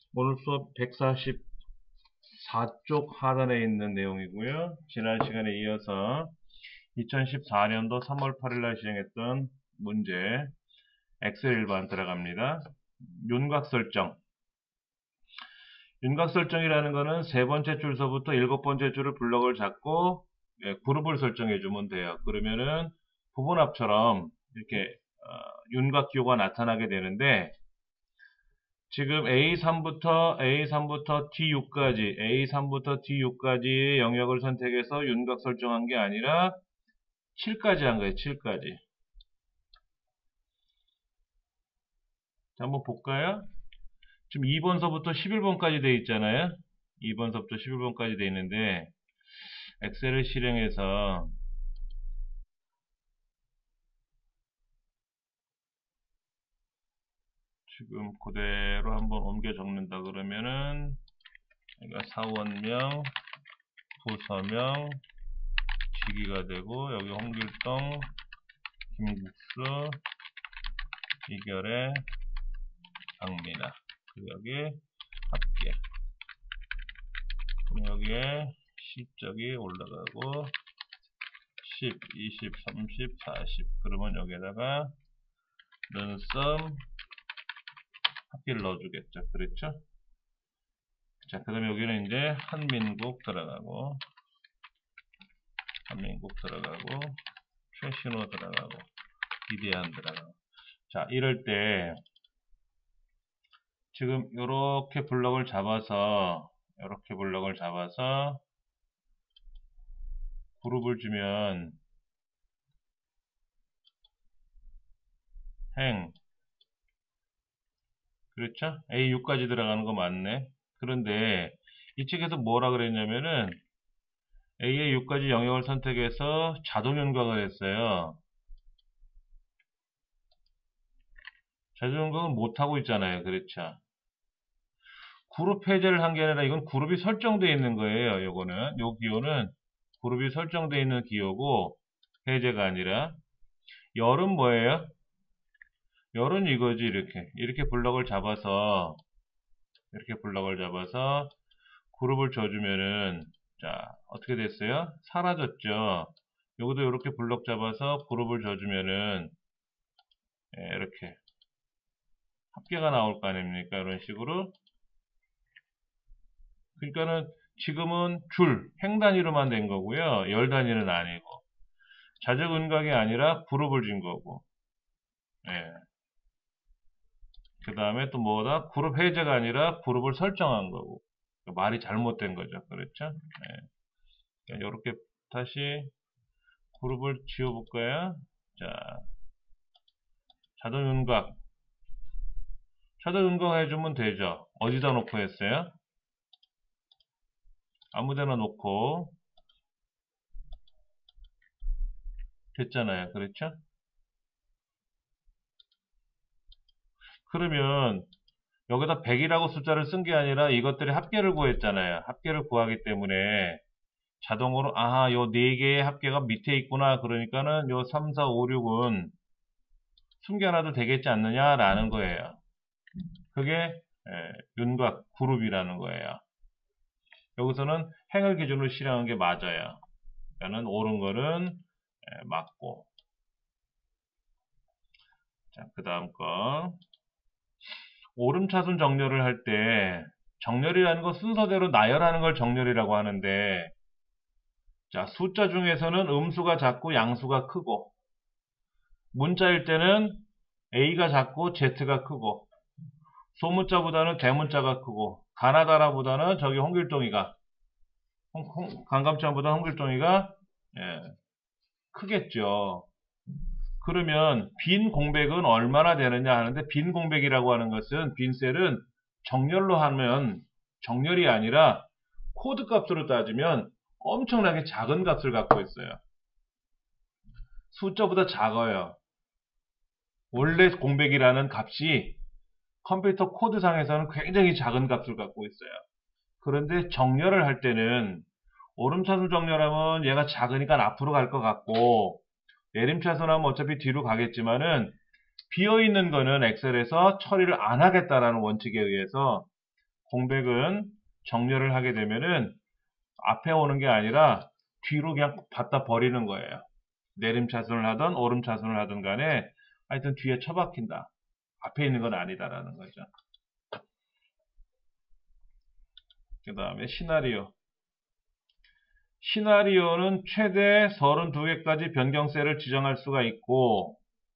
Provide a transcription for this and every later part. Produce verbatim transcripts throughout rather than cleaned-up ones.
오늘 수업 백사십사 쪽 하단에 있는 내용이고요. 지난 시간에 이어서 이천십사 년도 삼월 팔일날 시행했던 문제 엑셀 일반 들어갑니다. 윤곽 설정. 윤곽 설정이라는 거는 세 번째 줄서부터 일곱 번째 줄을 블럭을 잡고 예, 그룹을 설정해 주면 돼요. 그러면은 부분합처럼 이렇게 어, 윤곽 기호가 나타나게 되는데, 지금 에이 삼부터 에이 삼부터 디 육까지 에이 삼부터 디 육까지의 영역을 선택해서 윤곽 설정한 게 아니라 칠까지 한 거예요. 칠까지. 자, 한번 볼까요? 지금 이 번서부터 십일 번까지 돼 있잖아요. 이 번서부터 십일 번까지 돼 있는데, 엑셀을 실행해서 지금 그대로 한번 옮겨 적는다 그러면은, 그러니까 사원명, 부서명, 지기가 되고, 여기 홍길동, 김국수, 이결의, 강민아. 여기 합계. 그럼 여기에 실적이 올라가고 십, 이십, 삼십, 사십. 그러면 여기에다가 른썸 합계를 넣어주겠죠. 그렇죠? 자, 그 다음에 여기는 이제 한민국 들어가고, 한민국 들어가고, 최신호 들어가고, 이대한 들어가고. 자, 이럴 때 지금 이렇게 블럭을 잡아서 이렇게 블럭을 잡아서 그룹을 주면 행, 그렇죠? 에이 육까지 들어가는 거 맞네. 그런데 이 책에서 뭐라 그랬냐면은 에이의 육까지 영역을 선택해서 자동 윤곽을 했어요. 자동 윤곽은 못하고 있잖아요. 그렇죠? 그룹 해제를 한 게 아니라 이건 그룹이 설정되어 있는 거예요. 요거는, 요 기호는 그룹이 설정되어 있는 기호고 해제가 아니라. 열은 뭐예요? 열은 이거지. 이렇게 이렇게 블럭을 잡아서 이렇게 블럭을 잡아서 그룹을 줘주면은, 자, 어떻게 됐어요? 사라졌죠. 여기도 이렇게 블럭 잡아서 그룹을 줘주면은 예, 이렇게 합계가 나올 거 아닙니까? 이런 식으로. 그러니까는 지금은 줄, 행 단위로만 된 거고요. 열 단위는 아니고. 자적 윤곽이 아니라 그룹을 준 거고. 예. 그 다음에 또 뭐다? 그룹 해제가 아니라 그룹을 설정한 거고. 말이 잘못된 거죠. 그렇죠? 예. 이렇게 다시 그룹을 지워볼까요? 자, 자동 윤곽. 자동 윤곽 해주면 되죠. 어디다 놓고 했어요? 아무데나 놓고 됐잖아요. 그렇죠? 그러면 여기다 백이라고 숫자를 쓴 게 아니라 이것들이 합계를 구했잖아요. 합계를 구하기 때문에 자동으로 아하, 요 네 개의 합계가 밑에 있구나. 그러니까는 요 삼, 사, 오, 육은 숨겨놔도 되겠지 않느냐라는 거예요. 그게 에, 윤곽 그룹이라는 거예요. 여기서는 행을 기준으로 실행한 게 맞아요. 그러니까는 옳은 거는 에, 맞고. 자, 그 다음 거. 오름차순 정렬을 할 때 정렬이라는 거 순서대로 나열하는 걸 정렬이라고 하는데, 자, 숫자 중에서는 음수가 작고 양수가 크고, 문자일 때는 A가 작고 Z가 크고, 소문자보다는 대문자가 크고, 가나다라보다는 저기 홍길동이가, 홍, 홍, 강감찬보다 홍길동이가 예, 크겠죠. 그러면 빈 공백은 얼마나 되느냐 하는데, 빈 공백이라고 하는 것은, 빈 셀은 정렬로 하면 정렬이 아니라 코드 값으로 따지면 엄청나게 작은 값을 갖고 있어요. 숫자보다 작아요. 원래 공백이라는 값이 컴퓨터 코드상에서는 굉장히 작은 값을 갖고 있어요. 그런데 정렬을 할 때는 오름차순 정렬하면 얘가 작으니까 앞으로 갈 것 같고, 내림차순하면 어차피 뒤로 가겠지만은 비어있는 거는 엑셀에서 처리를 안 하겠다라는 원칙에 의해서 공백은 정렬을 하게 되면은 앞에 오는 게 아니라 뒤로 그냥 받다 버리는 거예요. 내림차순을 하든 오름차순을 하든 간에 하여튼 뒤에 처박힌다. 앞에 있는 건 아니다라는 거죠. 그 다음에 시나리오. 시나리오는 최대 서른두 개까지 변경셀을 지정할 수가 있고,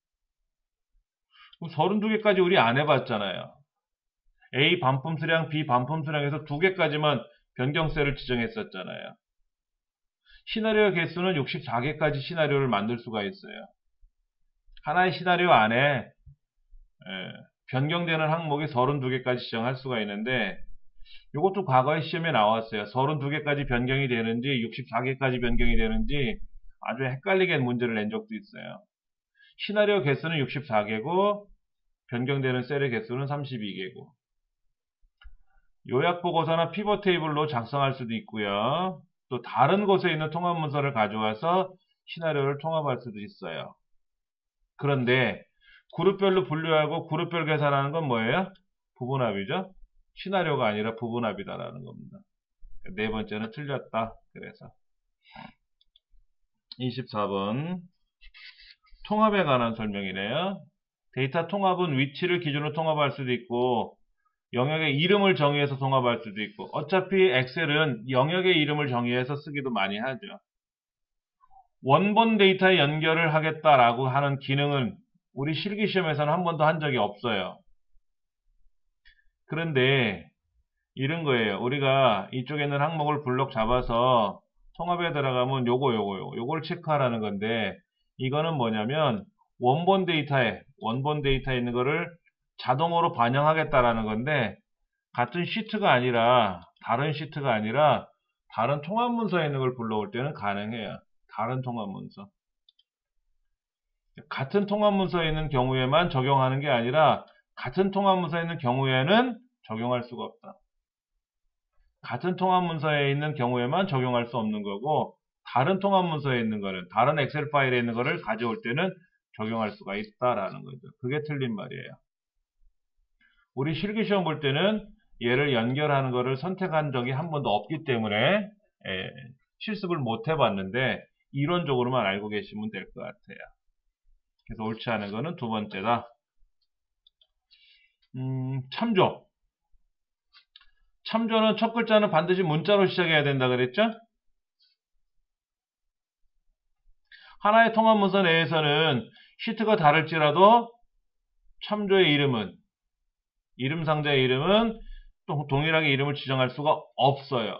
서른두 개까지 우리 안 해봤잖아요. A 반품 수량, B 반품 수량에서 두 개까지만 변경셀을 지정했었잖아요. 시나리오 개수는 육십사 개까지 시나리오를 만들 수가 있어요. 하나의 시나리오 안에 예, 변경되는 항목이 서른두 개까지 지정할 수가 있는데, 이것도 과거에 시험에 나왔어요. 서른두 개까지 변경이 되는지 육십사 개까지 변경이 되는지 아주 헷갈리게 문제를 낸 적도 있어요. 시나리오 개수는 육십사 개고 변경되는 셀의 개수는 삼십이 개고, 요약보고서나 피벗 테이블로 작성할 수도 있고요. 또 다른 곳에 있는 통합 문서를 가져와서 시나리오를 통합할 수도 있어요. 그런데 그룹별로 분류하고 그룹별 계산하는 건 뭐예요? 부분합이죠. 시나리오가 아니라 부분합이다라는 겁니다. 네 번째는 틀렸다. 그래서 이십사 번 통합에 관한 설명이네요. 데이터 통합은 위치를 기준으로 통합할 수도 있고 영역의 이름을 정의해서 통합할 수도 있고, 어차피 엑셀은 영역의 이름을 정의해서 쓰기도 많이 하죠. 원본 데이터에 연결을 하겠다라고 하는 기능은 우리 실기시험에서는 한 번도 한 적이 없어요. 그런데 이런 거예요. 우리가 이쪽에 있는 항목을 블록 잡아서 통합에 들어가면 요거 요거 요거 요걸 체크하라는 건데, 이거는 뭐냐면 원본 데이터에 원본 데이터에 있는 거를 자동으로 반영하겠다라는 건데, 같은 시트가 아니라 다른 시트가 아니라 다른 통합 문서에 있는 걸 불러올 때는 가능해요. 다른 통합 문서. 같은 통합 문서에 있는 경우에만 적용하는 게 아니라 같은 통합 문서에 있는 경우에는 적용할 수가 없다. 같은 통합 문서에 있는 경우에만 적용할 수 없는 거고, 다른 통합 문서에 있는 거는, 다른 엑셀 파일에 있는 거를 가져올 때는 적용할 수가 있다라는 거죠. 그게 틀린 말이에요. 우리 실기시험 볼 때는 얘를 연결하는 거를 선택한 적이 한 번도 없기 때문에 예, 실습을 못 해봤는데 이론적으로만 알고 계시면 될 것 같아요. 그래서 옳지 않은 거는 두 번째다. 음, 참조. 참조는 첫 글자는 반드시 문자로 시작해야 된다 그랬죠? 하나의 통합 문서 내에서는 시트가 다를지라도 참조의 이름은, 이름 상자의 이름은 또 동일하게 이름을 지정할 수가 없어요.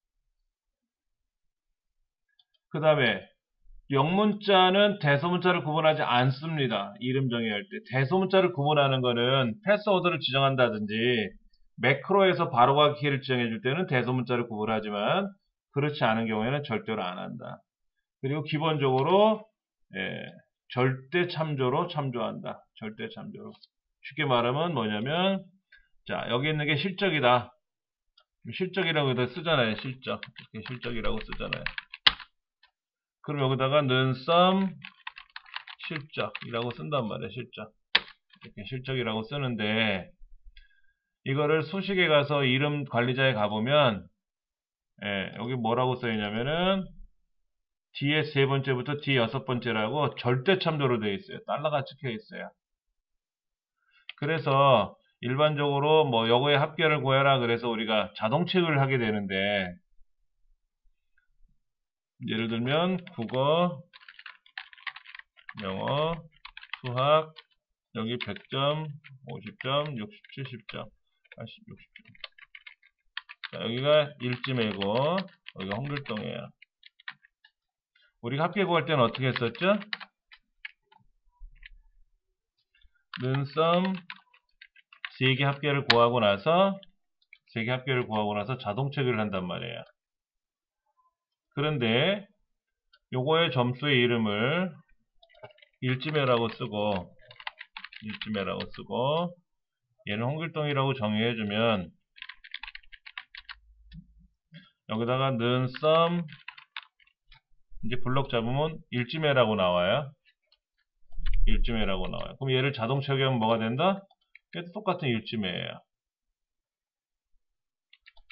그 다음에 영문자는 대소문자를 구분하지 않습니다. 이름 정의할 때. 대소문자를 구분하는 거는 패스워드를 지정한다든지 매크로에서 바로가기 키를 지정해 줄 때는 대소문자를 구분하지만 그렇지 않은 경우에는 절대로 안 한다. 그리고 기본적으로 예, 절대 참조로 참조한다. 절대 참조로. 쉽게 말하면 뭐냐면, 자, 여기 있는 게 실적이다. 실적이라고 쓰잖아요. 실적. 이렇게 실적이라고 쓰잖아요. 그럼 여기다가 는썸 실적이라고 쓴단 말이에요. 실적. 이렇게 실적이라고 쓰는데, 이거를 수식에 가서 이름 관리자에 가보면 예, 여기 뭐라고 써있냐면은 뒤에 세 번째부터 뒤에 여섯 번째라고 절대 참조로 되어 있어요. 달러가 찍혀 있어요. 그래서 일반적으로 뭐 요거의 합계를 구해라 그래서 우리가 자동 체크를 하게 되는데, 예를 들면 국어, 영어, 수학 여기 백 점, 오십 점, 육십, 칠십 점, 팔십, 육십 점. 자, 여기가 일지매고 여기가 홍길동이에요. 우리가 합계 구할 때는 어떻게 했었죠? 는썸 세 개 합계를 구하고 나서 세 개 합계를 구하고 나서 자동 체크를 한단 말이에요. 그런데 요거의 점수의 이름을 일지매라고 쓰고 일지매라고 쓰고 얘는 홍길동이라고 정의해주면 여기다가 는썸 이제 블록 잡으면 일지매라고 나와요. 일지매라고 나와요. 그럼 얘를 자동 체크하면 뭐가 된다? 얘도 똑같은 일지매예요.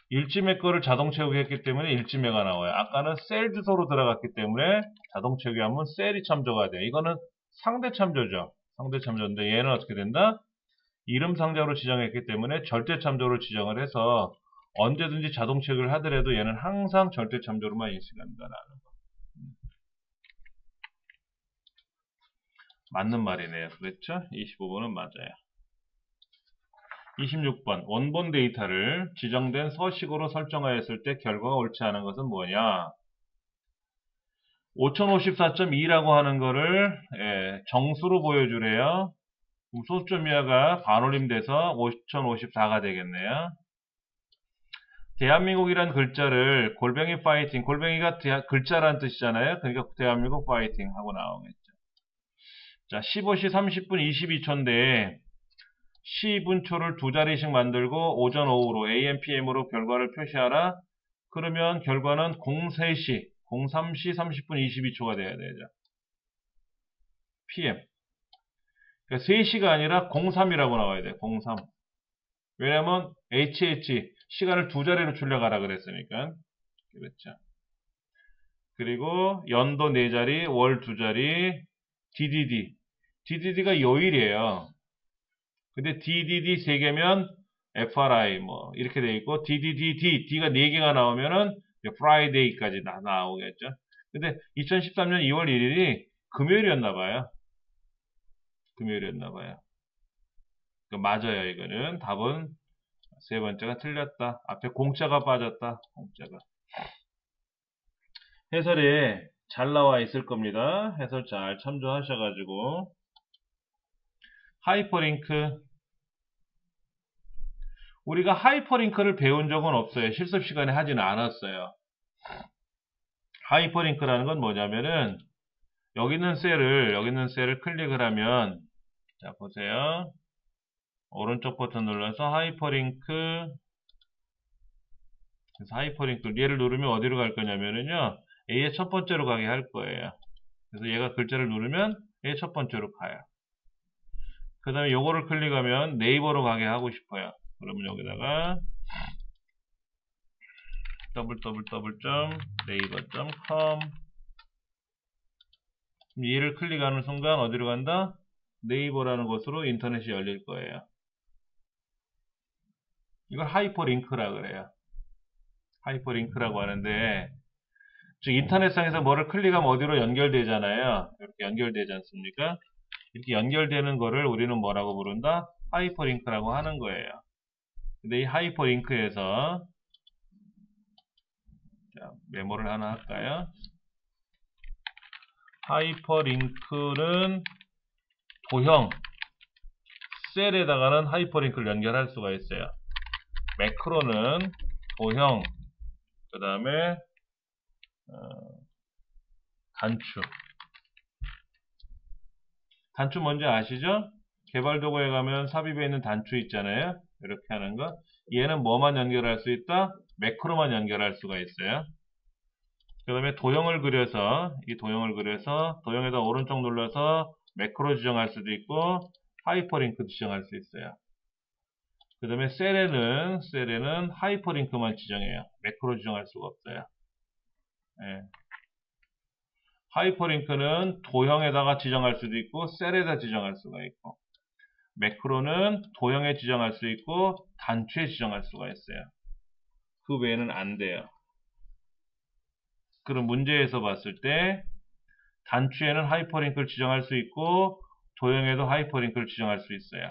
일지매 거를 자동 채우기했기 때문에 일지매가 나와요. 아까는 셀 주소로 들어갔기 때문에 자동 채우기하면 셀이 참조가 돼요. 이거는 상대 참조죠. 상대 참조인데 얘는 어떻게 된다? 이름 상자로 지정했기 때문에 절대 참조로 지정을 해서 언제든지 자동 채우기를 하더라도 얘는 항상 절대 참조로만 인식한다라는 거. 맞는 말이네요. 그렇죠? 이십오 번은 맞아요. 이십육 번 원본 데이터를 지정된 서식으로 설정하였을 때 결과가 옳지 않은 것은 뭐냐? 오천오십사 점 이라고 하는 거를 예, 정수로 보여주래요. 그럼 소수점 이하가 반올림돼서 오천오십사가 되겠네요. 대한민국이란 글자를 골뱅이 파이팅, 골뱅이가 대하, 글자란 뜻이잖아요. 그러니까 대한민국 파이팅 하고 나오겠죠. 자, 십오 시 삼십 분 이십이 초인데 시 분초를 두 자리씩 만들고 오전 오후로 에이엠 피엠으로 결과를 표시하라. 그러면 결과는 공세 시, 공삼 시 삼십 분 이십이 초가 돼야 되죠. 피엠. 그러니까 세 시가 아니라 공삼이라고 나와야 돼. 공삼. 왜냐면 에이치에이치 시간을 두 자리로 출력하라 그랬으니까. 그렇죠. 그리고 연도 네 자리, 월 두 자리, 디디디. 디디디가 요일이에요. 근데 디디디 세 개면 에프알아이 뭐 이렇게 돼 있고 디디디디 D가 네 개가 나오면은 프라이데이까지 다 나오겠죠. 근데 이천십삼 년 이월 일일이 금요일이었나 봐요. 금요일이었나 봐요. 맞아요. 이거는 답은 세 번째가 틀렸다. 앞에 공짜가 빠졌다. 공짜가. 해설에 잘 나와 있을 겁니다. 해설 잘 참조하셔가지고 하이퍼링크 우리가 하이퍼링크를 배운 적은 없어요. 실습 시간에 하지는 않았어요. 하이퍼링크라는 건 뭐냐면은 여기 있는 셀을 여기 있는 셀을 클릭을 하면 자 보세요. 오른쪽 버튼 눌러서 하이퍼링크 그래서 하이퍼링크 얘를 누르면 어디로 갈 거냐면은요 A의 첫 번째로 가게 할 거예요. 그래서 얘가 글자를 누르면 A의 첫 번째로 가요. 그 다음에 요거를 클릭하면 네이버로 가게 하고 싶어요. 그러면 여기다가 더블유더블유더블유 점 네이버 점 컴 얘를 클릭하는 순간 어디로 간다? 네이버라는 곳으로 인터넷이 열릴 거예요. 이걸 하이퍼링크라 그래요. 하이퍼링크라고 하는데 즉 인터넷상에서 뭐를 클릭하면 어디로 연결되잖아요. 이렇게 연결되지 않습니까? 이렇게 연결되는 거를 우리는 뭐라고 부른다? 하이퍼링크라고 하는 거예요. 근데 이 하이퍼링크에서 자, 메모를 하나 할까요? 하이퍼링크는 도형 셀에다가는 하이퍼링크를 연결할 수가 있어요. 매크로는 도형 그 다음에 어, 단추 단추 뭔지 아시죠? 개발도구에 가면 삽입에 있는 단추 있잖아요. 이렇게 하는 거 얘는 뭐만 연결할 수 있다? 매크로만 연결할 수가 있어요. 그 다음에 도형을 그려서 이 도형을 그려서 도형에다 오른쪽 눌러서 매크로 지정할 수도 있고 하이퍼링크 지정할 수 있어요. 그 다음에 셀에는 셀에는 하이퍼링크만 지정해요. 매크로 지정할 수가 없어요. 예. 하이퍼링크는 도형에다가 지정할 수도 있고 셀에다 지정할 수가 있고 매크로는 도형에 지정할 수 있고 단추에 지정할 수가 있어요. 그 외에는 안 돼요. 그럼 문제에서 봤을 때 단추에는 하이퍼링크를 지정할 수 있고 도형에도 하이퍼링크를 지정할 수 있어요.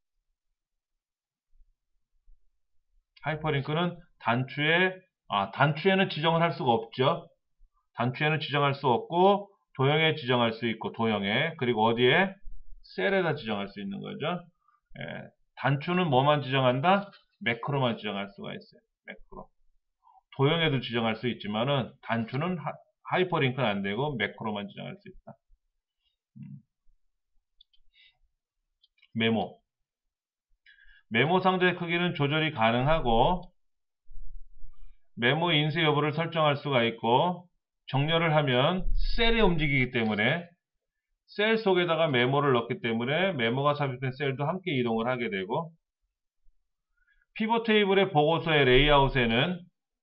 하이퍼링크는 단추에 아 단추에는 지정을 할 수가 없죠. 단추에는 지정할 수 없고 도형에 지정할 수 있고 도형에 그리고 어디에 셀에다 지정할 수 있는 거죠. 예, 단추는 뭐만 지정한다? 매크로만 지정할 수가 있어요. 매크로. 도형에도 지정할 수 있지만은 단추는 하, 하이퍼링크는 안 되고 매크로만 지정할 수 있다. 음. 메모. 메모 상자의 크기는 조절이 가능하고 메모 인쇄 여부를 설정할 수가 있고 정렬을 하면 셀이 움직이기 때문에 셀 속에다가 메모를 넣기 때문에 메모가 삽입된 셀도 함께 이동을 하게 되고 피벗 테이블의 보고서의 레이아웃에는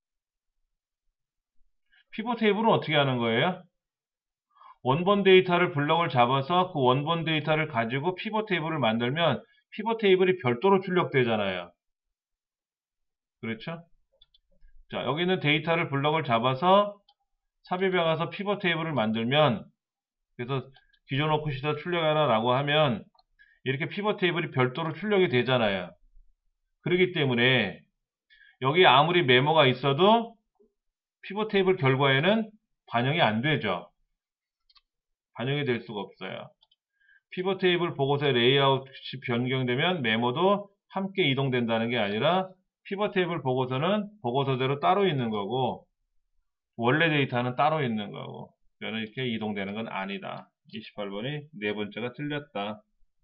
피벗 테이블은 어떻게 하는 거예요? 원본 데이터를 블럭을 잡아서 그 원본 데이터를 가지고 피벗 테이블을 만들면 피벗 테이블이 별도로 출력되잖아요. 그렇죠? 자, 여기는 데이터를 블럭을 잡아서 삽입해 가서 피벗 테이블을 만들면, 그래서 기존 워크시트에 출력하라 라고 하면 이렇게 피벗 테이블이 별도로 출력이 되잖아요. 그렇기 때문에 여기 아무리 메모가 있어도 피벗 테이블 결과에는 반영이 안 되죠. 반영이 될 수가 없어요. 피벗 테이블 보고서의 레이아웃이 변경되면 메모도 함께 이동된다는 게 아니라 피벗 테이블 보고서는 보고서대로 따로 있는 거고 원래 데이터는 따로 있는 거고, 저는 이렇게 이동되는 건 아니다. 이십팔 번이 네 번째가 틀렸다.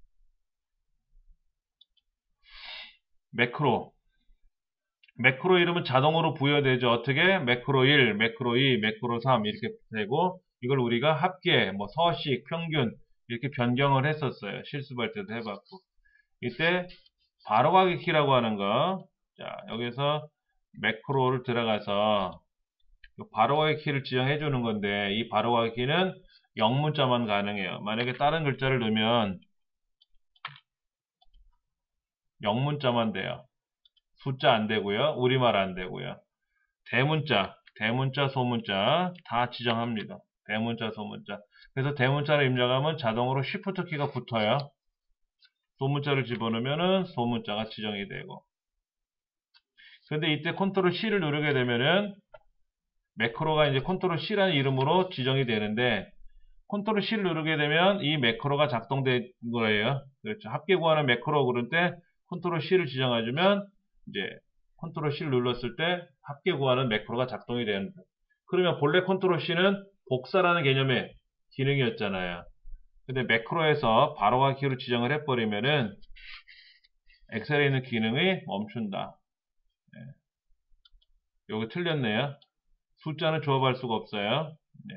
매크로. 매크로 이름은 자동으로 부여되죠. 어떻게? 매크로 일, 매크로 이, 매크로 삼 이렇게 되고, 이걸 우리가 합계, 뭐 서식, 평균 이렇게 변경을 했었어요. 실습할 때도 해봤고. 이때 바로가기 키라고 하는 거. 자, 여기서 매크로를 들어가서 바로가기 키를 지정해 주는 건데, 이 바로가기 키는 영문자만 가능해요. 만약에 다른 글자를 넣으면 영문자만 돼요. 숫자 안 되고요. 우리말 안 되고요. 대문자, 대문자, 소문자 다 지정합니다. 대문자, 소문자. 그래서 대문자를 입력하면 자동으로 쉬프트 키가 붙어요. 소문자를 집어넣으면은 소문자가 지정이 되고. 근데 이때 컨트롤 C를 누르게 되면은 매크로가 이제 컨트롤 C라는 이름으로 지정이 되는데, 컨트롤 C를 누르게 되면 이 매크로가 작동된 거예요. 그렇죠. 합계 구하는 매크로 그럴 때 컨트롤 C를 지정해주면 이제 컨트롤 C를 눌렀을 때 합계 구하는 매크로가 작동이 됩니다. 그러면 본래 컨트롤 C는 복사라는 개념의 기능이었잖아요. 근데 매크로에서 바로가기 키로 지정을 해버리면은 엑셀에 있는 기능이 멈춘다. 네. 여기 틀렸네요. 숫자는 조합할 수가 없어요. 네.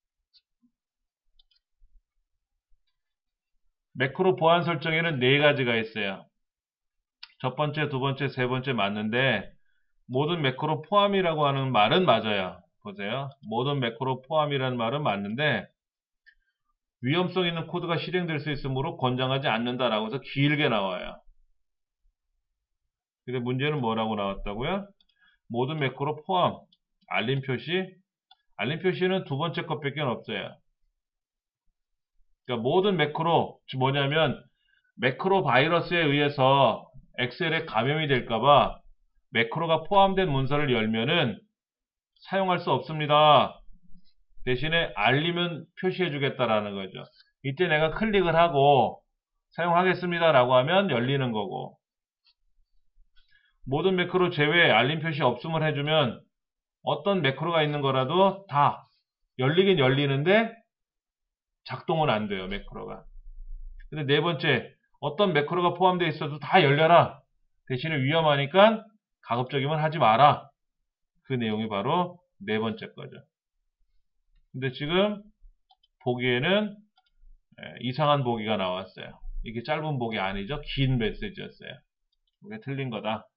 매크로 보안 설정에는 네 가지가 있어요. 첫 번째, 두 번째, 세 번째 맞는데 모든 매크로 포함이라고 하는 말은 맞아요. 보세요. 모든 매크로 포함이라는 말은 맞는데 위험성 있는 코드가 실행될 수 있으므로 권장하지 않는다라고 해서 길게 나와요. 근데 문제는 뭐라고 나왔다고요? 모든 매크로 포함, 알림 표시, 알림 표시는 두 번째 것밖에 없어요. 그러니까 모든 매크로, 뭐냐면 매크로 바이러스에 의해서 엑셀에 감염이 될까봐 매크로가 포함된 문서를 열면은 사용할 수 없습니다. 대신에 알림은 표시해 주겠다라는 거죠. 이때 내가 클릭을 하고 사용하겠습니다 라고 하면 열리는 거고, 모든 매크로 제외 알림 표시 없음을 해주면 어떤 매크로가 있는 거라도 다 열리긴 열리는데 작동은 안 돼요, 매크로가. 근데 네 번째, 어떤 매크로가 포함되어 있어도 다 열려라. 대신에 위험하니까 가급적이면 하지 마라. 그 내용이 바로 네 번째 거죠. 근데 지금 보기에는 이상한 보기가 나왔어요. 이게 짧은 보기 아니죠. 긴 메시지였어요. 이게 틀린 거다.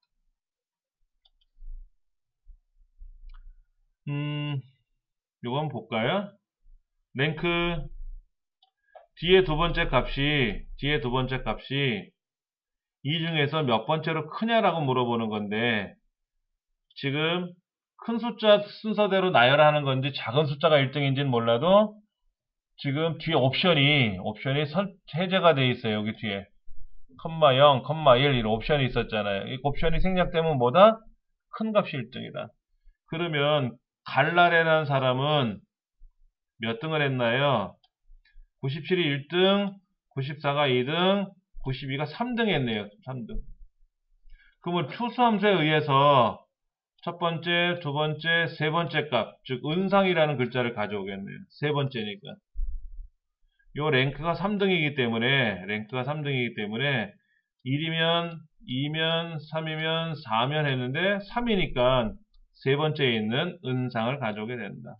음, 요건 볼까요? 랭크 뒤에 두 번째 값이 뒤에 두 번째 값이 이 중에서 몇 번째로 크냐라고 물어보는 건데, 지금 큰 숫자 순서대로 나열하는 건지 작은 숫자가 일 등인지는 몰라도 지금 뒤에 옵션이 옵션이 선, 해제가 돼 있어요. 여기 뒤에 컴마 영, 컴마 일 이런 옵션이 있었잖아요. 이 옵션이 생략되면 뭐다? 큰 값이 일 등이다. 그러면 갈라레라는 사람은 몇 등을 했나요? 구십칠이 일 등, 구십사가 이 등, 구십이가 삼 등 했네요. 삼 등. 그러면 추수함수에 의해서 첫 번째, 두 번째, 세 번째 값, 즉 은상이라는 글자를 가져오겠네요. 세 번째니까. 요 랭크가 삼 등이기 때문에 랭크가 삼 등이기 때문에 일이면 이면 삼이면 사면 했는데 삼이니까 세 번째에 있는 은상을 가져오게 된다.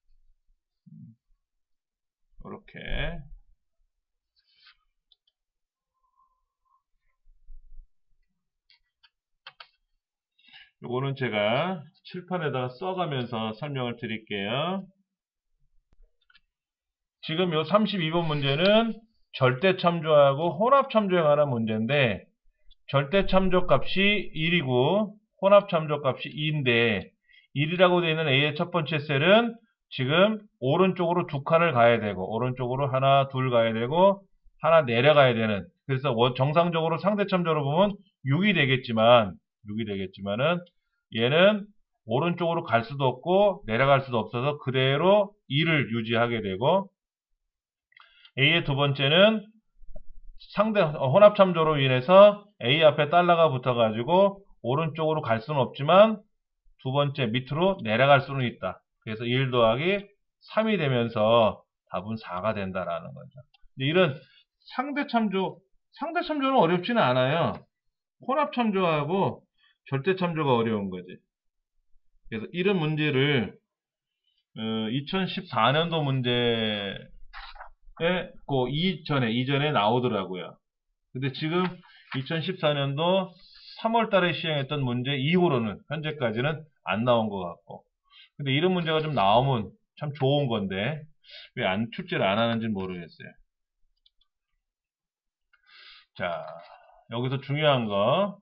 이렇게. 요거는 제가 칠판에다가 써가면서 설명을 드릴게요. 지금 요 삼십이 번 문제는 절대 참조하고 혼합 참조에 관한 문제인데, 절대 참조 값이 일이고 혼합 참조 값이 이인데, 일이라고 되어 있는 A의 첫 번째 셀은 지금 오른쪽으로 두 칸을 가야 되고, 오른쪽으로 하나, 둘 가야 되고, 하나 내려가야 되는, 그래서 정상적으로 상대 참조로 보면 육이 되겠지만, 육이 되겠지만은, 얘는 오른쪽으로 갈 수도 없고, 내려갈 수도 없어서 그대로 이를 유지하게 되고, A의 두 번째는 상대 혼합 참조로 인해서 A 앞에 달러가 붙어가지고 오른쪽으로 갈 수는 없지만 두 번째 밑으로 내려갈 수는 있다. 그래서 일 더하기 삼이 되면서 답은 사가 된다라는 거죠. 이런 상대 참조, 상대 참조는 어렵지는 않아요. 혼합 참조하고 절대 참조가 어려운 거지. 그래서 이런 문제를 어, 이천십사 년도 문제에 그 이전에 이전에 나오더라고요. 근데 지금 이천십사 년도 삼월 달에 시행했던 문제 이후로는 현재까지는 안 나온 것 같고, 근데 이런 문제가 좀 나오면 참 좋은 건데 왜 안 출제를 안 하는지 모르겠어요. 자, 여기서 중요한 거,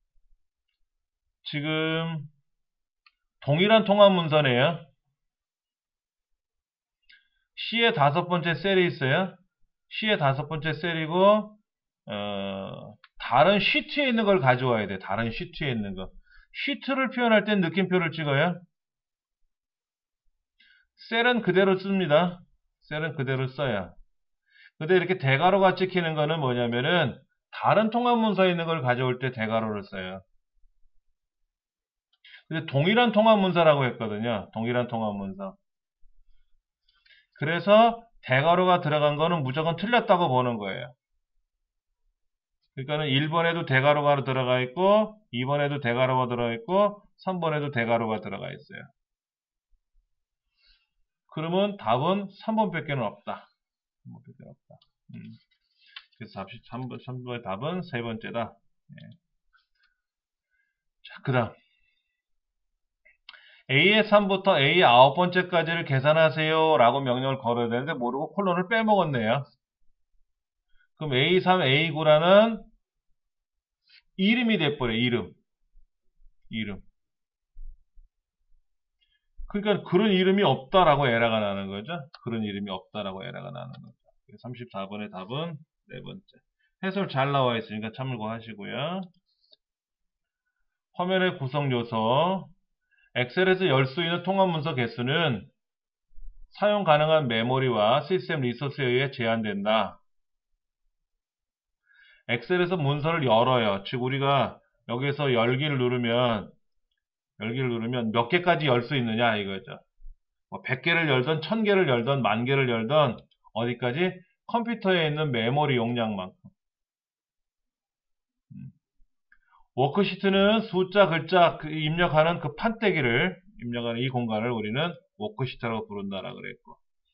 지금 동일한 통합 문서네요. C의 다섯 번째 셀이 있어요. C의 다섯 번째 셀이고 어, 다른 시트에 있는 걸 가져와야 돼. 다른 시트에 있는 거. 시트를 표현할 땐 느낌표를 찍어요. 셀은 그대로 씁니다. 셀은 그대로 써요. 근데 이렇게 대괄호가 찍히는 거는 뭐냐면은 다른 통합 문서에 있는 걸 가져올 때 대괄호를 써요. 근데 동일한 통합 문서라고 했거든요. 동일한 통합 문서. 그래서 대괄호가 들어간 거는 무조건 틀렸다고 보는 거예요. 그러니까는 일 번에도 대괄호가 들어가 있고 이 번에도 대괄호가 들어가 있고 삼 번에도 대괄호가 들어가 있어요. 그러면 답은 삼 번밖에 없다. 삼 번밖에 없다. 음. 그래서 삼 번, 삼 번의 답은 세 번째다. 네. 자, 그 다음 A의 삼부터 A의 아홉 번째까지를 계산하세요 라고 명령을 걸어야 되는데 모르고 콜론을 빼먹었네요. 그럼 에이 삼, 에이 구라는 이름이 돼버려요. 이름. 이름. 그러니까 그런 이름이 없다라고 에러가 나는 거죠. 그런 이름이 없다라고 에러가 나는 거죠. 삼십사 번의 답은 네 번째. 해설 잘 나와 있으니까 참고하시고요. 화면의 구성 요소. 엑셀에서 열 수 있는 통합 문서 개수는 사용 가능한 메모리와 시스템 리소스에 의해 제한된다. 엑셀에서 문서를 열어요. 즉 우리가 여기서 열기를 누르면 열기를 누르면 몇 개까지 열 수 있느냐 이거죠. 뭐 백 개를 열던 천 개를 열던 만 개를 열던 어디까지? 컴퓨터에 있는 메모리 용량만큼. 음. 워크시트는 숫자, 글자 입력하는 그 판때기를 입력하는 이 공간을 우리는 워크시트라고 부른다라고 그랬고,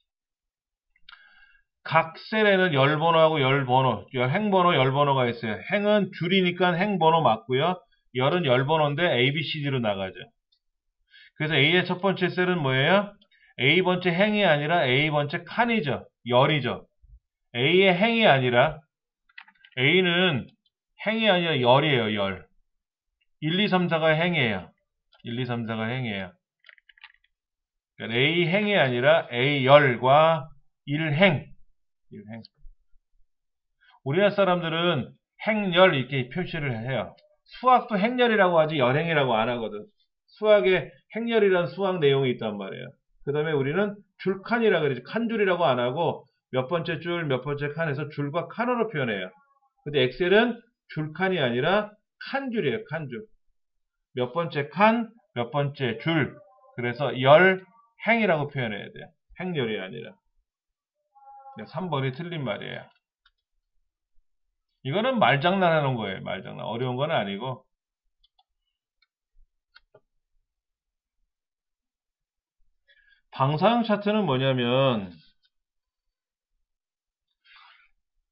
각 셀에는 열번호하고 열번호, 행번호, 열번호가 있어요. 행은 줄이니까 행번호 맞고요. 열은 열번호인데 A, B, C, D로 나가죠. 그래서 A의 첫 번째 셀은 뭐예요? A번째 행이 아니라 A번째 칸이죠. 열이죠. A의 행이 아니라, A는 행이 아니라 열이에요. 열. 일, 이, 삼, 사가 행이에요. 일, 이, 삼, 사가 행이에요. 그러니까 A 행이 아니라 A 열과 일 행. 일 행. 우리나라 사람들은 행열 이렇게 표시를 해요. 수학도 행열이라고 하지 열행이라고 안 하거든. 수학에 행열이라는 수학 내용이 있단 말이에요. 그 다음에 우리는 줄칸이라 그러지. 칸줄이라고 안 하고 몇 번째 줄, 몇 번째 칸에서 줄과 칸으로 표현해요. 근데 엑셀은 줄칸이 아니라 칸줄이에요. 칸줄. 몇 번째 칸, 몇 번째 줄. 그래서 열, 행이라고 표현해야 돼요. 행열이 아니라. 삼 번이 틀린 말이에요. 이거는 말장난 하는 거예요. 말장난. 어려운 건 아니고. 방사형 차트는 뭐냐면,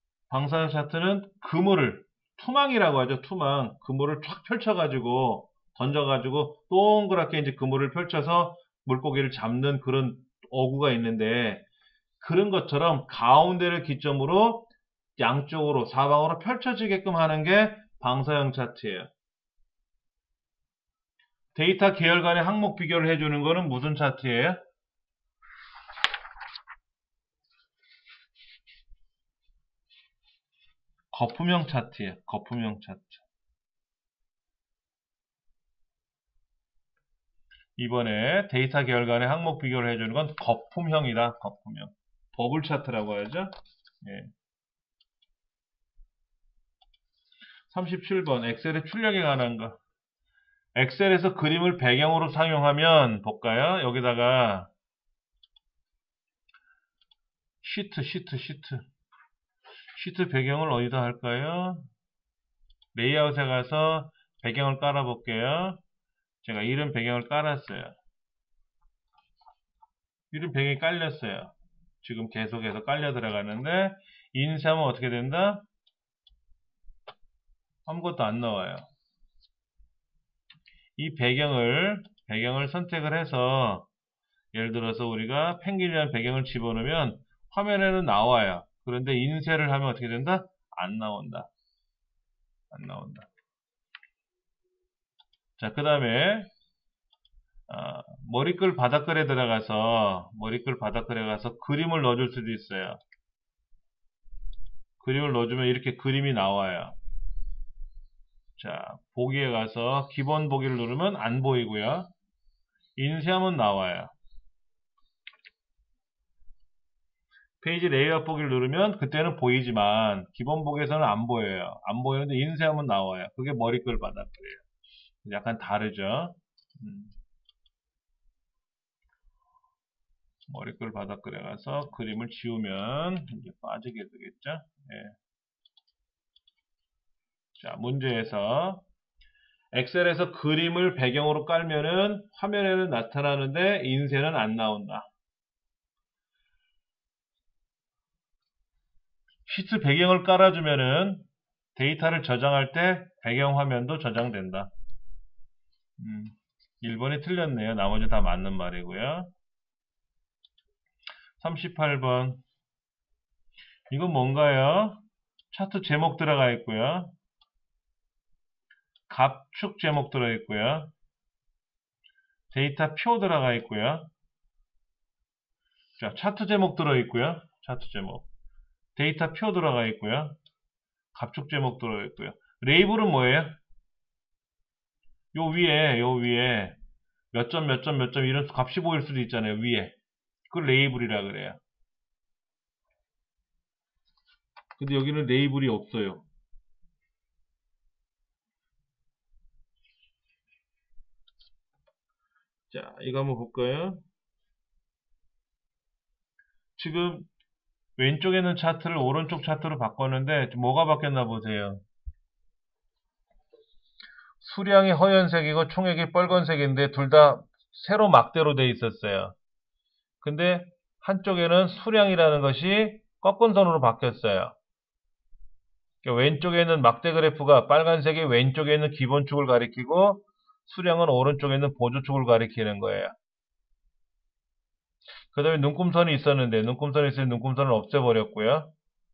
방사형 차트는 그물을, 투망이라고 하죠. 투망. 그물을 쫙 펼쳐가지고 던져가지고 동그랗게 이제 그물을 펼쳐서 물고기를 잡는 그런 어구가 있는데, 그런 것처럼 가운데를 기점으로 양쪽으로 사방으로 펼쳐지게끔 하는 게 방사형 차트예요. 데이터 계열 간의 항목 비교를 해주는 거는 무슨 차트예요? 거품형 차트예요. 거품형 차트. 이번에 데이터 계열 간의 항목 비교를 해주는 건 거품형이다. 거품형. 버블 차트라고 하죠. 예. 삼십칠 번 엑셀의 출력에 관한 거. 엑셀에서 그림을 배경으로 사용하면 볼까요? 여기다가 시트, 시트, 시트. 시트 배경을 어디다 할까요? 레이아웃에 가서 배경을 깔아 볼게요. 제가 이름 배경을 깔았어요. 이름 배경이 깔렸어요. 지금 계속해서 깔려 들어가는데, 인쇄하면 어떻게 된다? 아무것도 안 나와요. 이 배경을 배경을 선택을 해서, 예를 들어서 우리가 펭귄이라는 배경을 집어넣으면 화면에는 나와요. 그런데 인쇄를 하면 어떻게 된다? 안 나온다. 안 나온다. 자, 그 다음에 어, 머리글 바닥글에 들어가서 머리글 바닥글에 가서 그림을 넣어줄 수도 있어요. 그림을 넣어주면 이렇게 그림이 나와요. 자, 보기에 가서 기본 보기를 누르면 안 보이고요. 인쇄하면 나와요. 페이지 레이아웃 보기를 누르면 그때는 보이지만 기본 보기에서는 안 보여요. 안 보이는데 인쇄하면 나와요. 그게 머리글 바닥글이에요. 약간 다르죠. 음. 머리글 바닥글에 가서 그림을 지우면 이제 빠지게 되겠죠. 예. 자, 문제에서 엑셀에서 그림을 배경으로 깔면은 화면에는 나타나는데 인쇄는 안 나온다. 시트 배경을 깔아주면은 데이터를 저장할 때 배경 화면도 저장된다. 음, 일 번이 틀렸네요. 나머지 다 맞는 말이고요. 삼십팔 번. 이건 뭔가요? 차트 제목 들어가 있고요. 값축 제목 들어있고요. 데이터 표 들어가 있고요. 자, 차트 제목 들어있고요. 차트 제목. 데이터 표 들어가 있고요. 값축 제목 들어있고요. 레이블은 뭐예요? 요 위에, 요 위에 몇 점, 몇 점, 몇 점 이런 값이 보일 수도 있잖아요. 위에. 그걸 레이블이라 그래요. 근데 여기는 레이블이 없어요. 자, 이거 한번 볼까요? 지금 왼쪽에 있는 차트를 오른쪽 차트로 바꿨는데 뭐가 바뀌었나 보세요. 수량이 허연색이고 총액이 빨간색인데 둘 다 세로 막대로 돼 있었어요. 근데 한쪽에는 수량이라는 것이 꺾은 선으로 바뀌었어요. 왼쪽에 있는 막대 그래프가 빨간색이 왼쪽에 있는 기본축을 가리키고 수량은 오른쪽에 있는 보조축을 가리키는 거예요. 그 다음에 눈금선이 있었는데 눈금선이 있으니 눈금선을 없애버렸고요.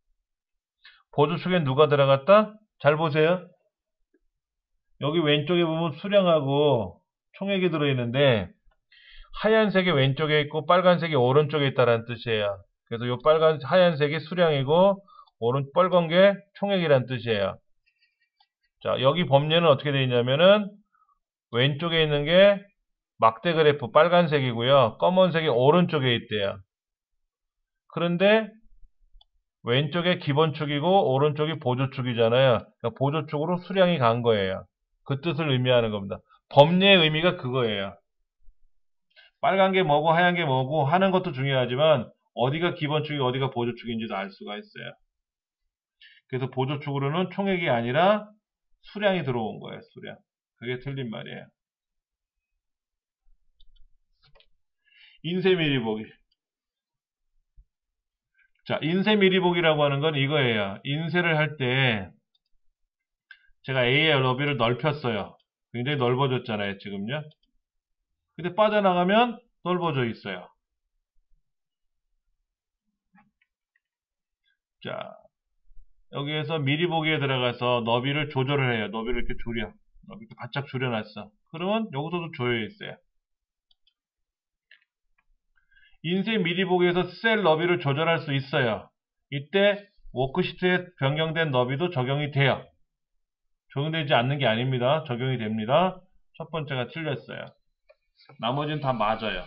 보조축에 누가 들어갔다? 잘 보세요. 여기 왼쪽에 보면 수량하고 총액이 들어있는데 하얀색이 왼쪽에 있고 빨간색이 오른쪽에 있다는 뜻이에요. 그래서 이 빨간 하얀색이 수량이고 오른 빨간 게 총액이란 뜻이에요. 자, 여기 범례는 어떻게 되어 있냐면은 왼쪽에 있는 게 막대 그래프 빨간색이고요. 검은색이 오른쪽에 있대요. 그런데 왼쪽에 기본축이고 오른쪽이 보조축이잖아요. 그러니까 보조축으로 수량이 간 거예요. 그 뜻을 의미하는 겁니다. 범례의 의미가 그거예요. 빨간 게 뭐고 하얀 게 뭐고 하는 것도 중요하지만 어디가 기본축이 어디가 보조축인지도 알 수가 있어요. 그래서 보조축으로는 총액이 아니라 수량이 들어온 거예요. 수량. 그게 틀린 말이에요. 인쇄 미리 보기. 자, 인쇄 미리 보기라고 하는 건 이거예요. 인쇄를 할 때 제가 A의 너비를 넓혔어요. 굉장히 넓어졌잖아요, 지금요. 근데 빠져나가면 넓어져 있어요. 자, 여기에서 미리 보기에 들어가서 너비를 조절을 해요. 너비를 이렇게 줄여. 너비를 바짝 줄여놨어. 그러면 여기서도 조여 있어요. 인쇄 미리 보기에서 셀 너비를 조절할 수 있어요. 이때 워크시트에 변경된 너비도 적용이 돼요. 적용되지 않는 게 아닙니다. 적용이 됩니다. 첫 번째가 틀렸어요. 나머지는 다 맞아요.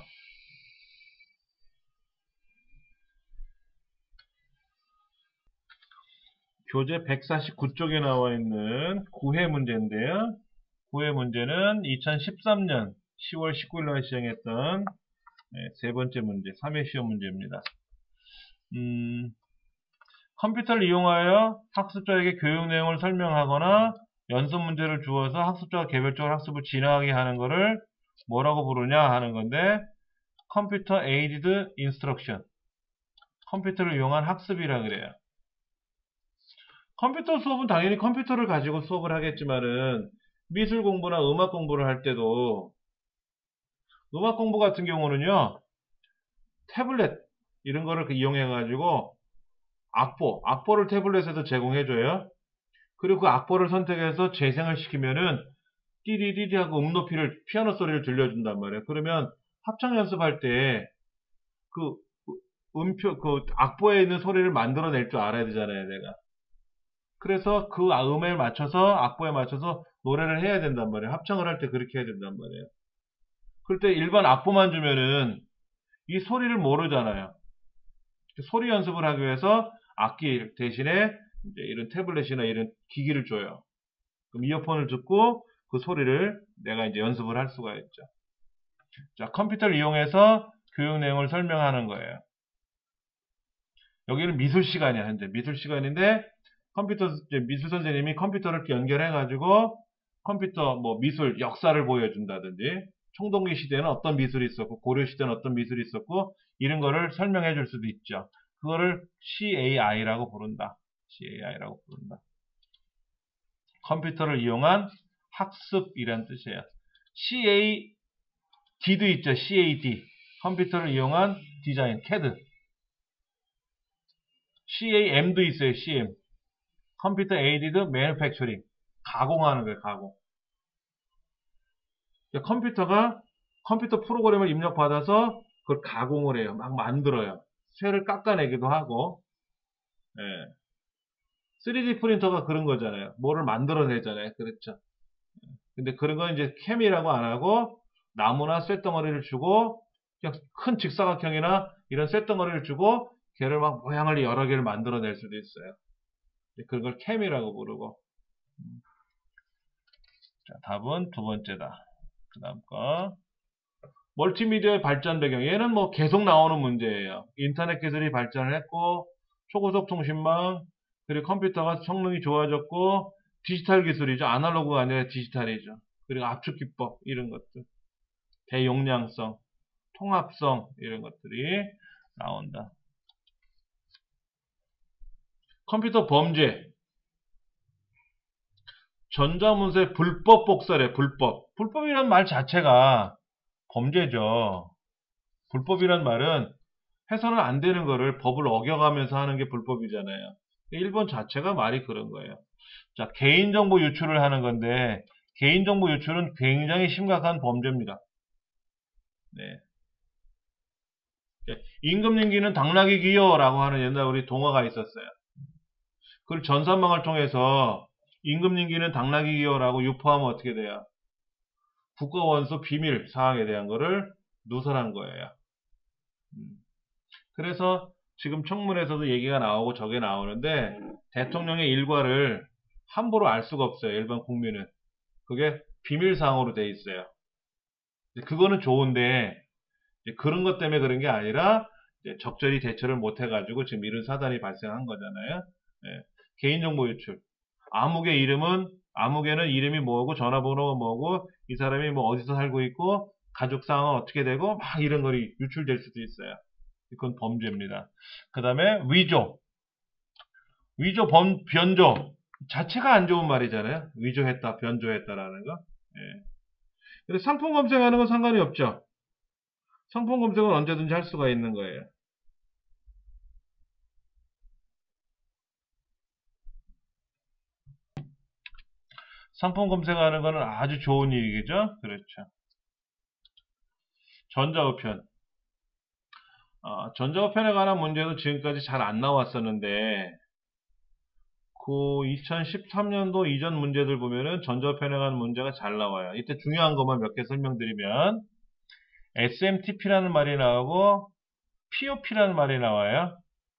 교재 백사십구 쪽에 나와 있는 구 회 문제인데요. 구 회 문제는 이천십삼 년 시월 십구 일날 시행했던 세 번째 문제, 삼 회 시험 문제입니다. 음, 컴퓨터를 이용하여 학습자에게 교육 내용을 설명하거나 연습 문제를 주어서 학습자가 개별적으로 학습을 진행하게 하는 것을 뭐라고 부르냐 하는 건데, 컴퓨터 에이디드 인스트럭션, 컴퓨터를 이용한 학습이라 그래요. 컴퓨터 수업은 당연히 컴퓨터를 가지고 수업을 하겠지만은 미술 공부나 음악 공부를 할 때도, 음악 공부 같은 경우는요, 태블릿 이런 거를 이용해 가지고 악보, 악보를 태블릿에서 제공해줘요. 그리고 그 악보를 선택해서 재생을 시키면은 띠리리리 하고 음 높이를, 피아노 소리를 들려준단 말이에요. 그러면 합창 연습할 때 그 음표, 그 악보에 있는 소리를 만들어낼 줄 알아야 되잖아요, 내가. 그래서 그 음에 맞춰서, 악보에 맞춰서 노래를 해야 된단 말이에요. 합창을 할 때 그렇게 해야 된단 말이에요. 그럴 때 일반 악보만 주면은 이 소리를 모르잖아요. 소리 연습을 하기 위해서 악기 대신에 이제 이런 태블릿이나 이런 기기를 줘요. 그럼 이어폰을 듣고 그 소리를 내가 이제 연습을 할 수가 있죠. 자, 컴퓨터를 이용해서 교육 내용을 설명하는 거예요. 여기는 미술 시간이야, 현재. 미술 시간인데, 컴퓨터, 이제 미술 선생님이 컴퓨터를 연결해가지고, 컴퓨터, 뭐, 미술, 역사를 보여준다든지, 청동기 시대에는 어떤 미술이 있었고, 고려 시대는 어떤 미술이 있었고, 이런 거를 설명해 줄 수도 있죠. 그거를 씨에이아이라고 부른다. 씨에이아이라고 부른다. 컴퓨터를 이용한 학습이란 뜻이에요. 씨에이디도 있죠. 씨에이디. 컴퓨터를 이용한 디자인, 캐드. 씨에이엠도 있어요. 씨엠. 컴퓨터 에이디드 매니팩처링. 가공하는 거예요. 가공. 컴퓨터가 컴퓨터 프로그램을 입력받아서 그걸 가공을 해요. 막 만들어요. 쇠를 깎아내기도 하고. 예. 쓰리디 프린터가 그런 거잖아요. 뭐를 만들어내잖아요. 그렇죠. 근데 그런 건 이제 캠이라고 안 하고 나무나 쇳덩어리를 주고 그냥 큰 직사각형이나 이런 쇳덩어리를 주고 걔를 막 모양을 여러 개를 만들어낼 수도 있어요. 그런 걸 캠이라고 부르고. 자, 답은 두 번째다. 그 다음 거. 멀티미디어의 발전 배경. 얘는 뭐 계속 나오는 문제예요. 인터넷 기술이 발전을 했고, 초고속 통신망, 그리고 컴퓨터가 성능이 좋아졌고, 디지털 기술이죠. 아날로그가 아니라 디지털이죠. 그리고 압축 기법, 이런 것들. 대용량성, 통합성, 이런 것들이 나온다. 컴퓨터 범죄. 전자문서의 불법 복사래, 불법. 불법이란 말 자체가 범죄죠. 불법이란 말은 해서는 안 되는 거를 법을 어겨가면서 하는 게 불법이잖아요. 일본 자체가 말이 그런 거예요. 자, 개인정보 유출을 하는 건데, 개인정보 유출은 굉장히 심각한 범죄입니다. 네. 임금님기는 당나귀 기여라고 하는 옛날 우리 동화가 있었어요. 그걸 전산망을 통해서 임금님기는 당나귀 기여라고 유포하면 어떻게 돼요? 국가원수 비밀 사항에 대한 거를 누설한 거예요. 그래서 지금 청문회에서도 얘기가 나오고 저게 나오는데 대통령의 일과를 함부로 알 수가 없어요. 일반 국민은. 그게 비밀사항으로 돼 있어요. 그거는 좋은데 그런 것 때문에 그런 게 아니라 적절히 대처를 못 해가지고 지금 이런 사단이 발생한 거잖아요. 네. 개인정보 유출. 아무개 이름은 아무개는 이름이 뭐고 전화번호가 뭐고 이 사람이 뭐 어디서 살고 있고 가족 상황은 어떻게 되고 막 이런 거리 유출될 수도 있어요. 그건 범죄입니다. 그 다음에 위조. 위조 범, 변조 자체가 안 좋은 말이잖아요. 위조했다, 변조했다라는 거. 예. 근데 상품 검색하는 건 상관이 없죠. 상품 검색은 언제든지 할 수가 있는 거예요. 상품 검색하는 거는 아주 좋은 일이죠. 그렇죠. 전자우편. 어, 전자우편에 관한 문제는 지금까지 잘 안 나왔었는데, 그 이천십삼 년도 이전 문제들 보면은 전자우편에 관한 문제가 잘 나와요. 이때 중요한 것만 몇 개 설명드리면, 에스엠티피라는 말이 나오고, 피오피라는 말이 나와요.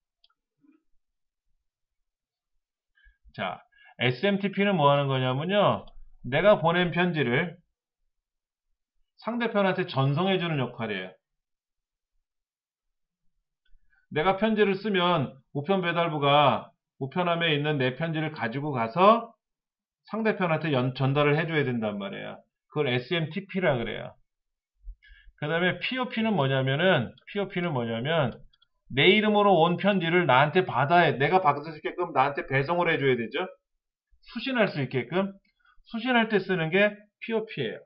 자, 에스엠티피는 뭐 하는 거냐면요. 내가 보낸 편지를 상대편한테 전송해주는 역할이에요. 내가 편지를 쓰면 우편배달부가 우편함에 있는 내 편지를 가지고 가서 상대편한테 연, 전달을 해줘야 된단 말이에요. 그걸 에스엠티피라 그래요. 그 다음에 피오피는 뭐냐면은, 피오피는 뭐냐면, 내 이름으로 온 편지를 나한테 받아야, 내가 받을 수 있게끔 나한테 배송을 해줘야 되죠. 수신할 수 있게끔. 수신할 때 쓰는 게 피오피예요.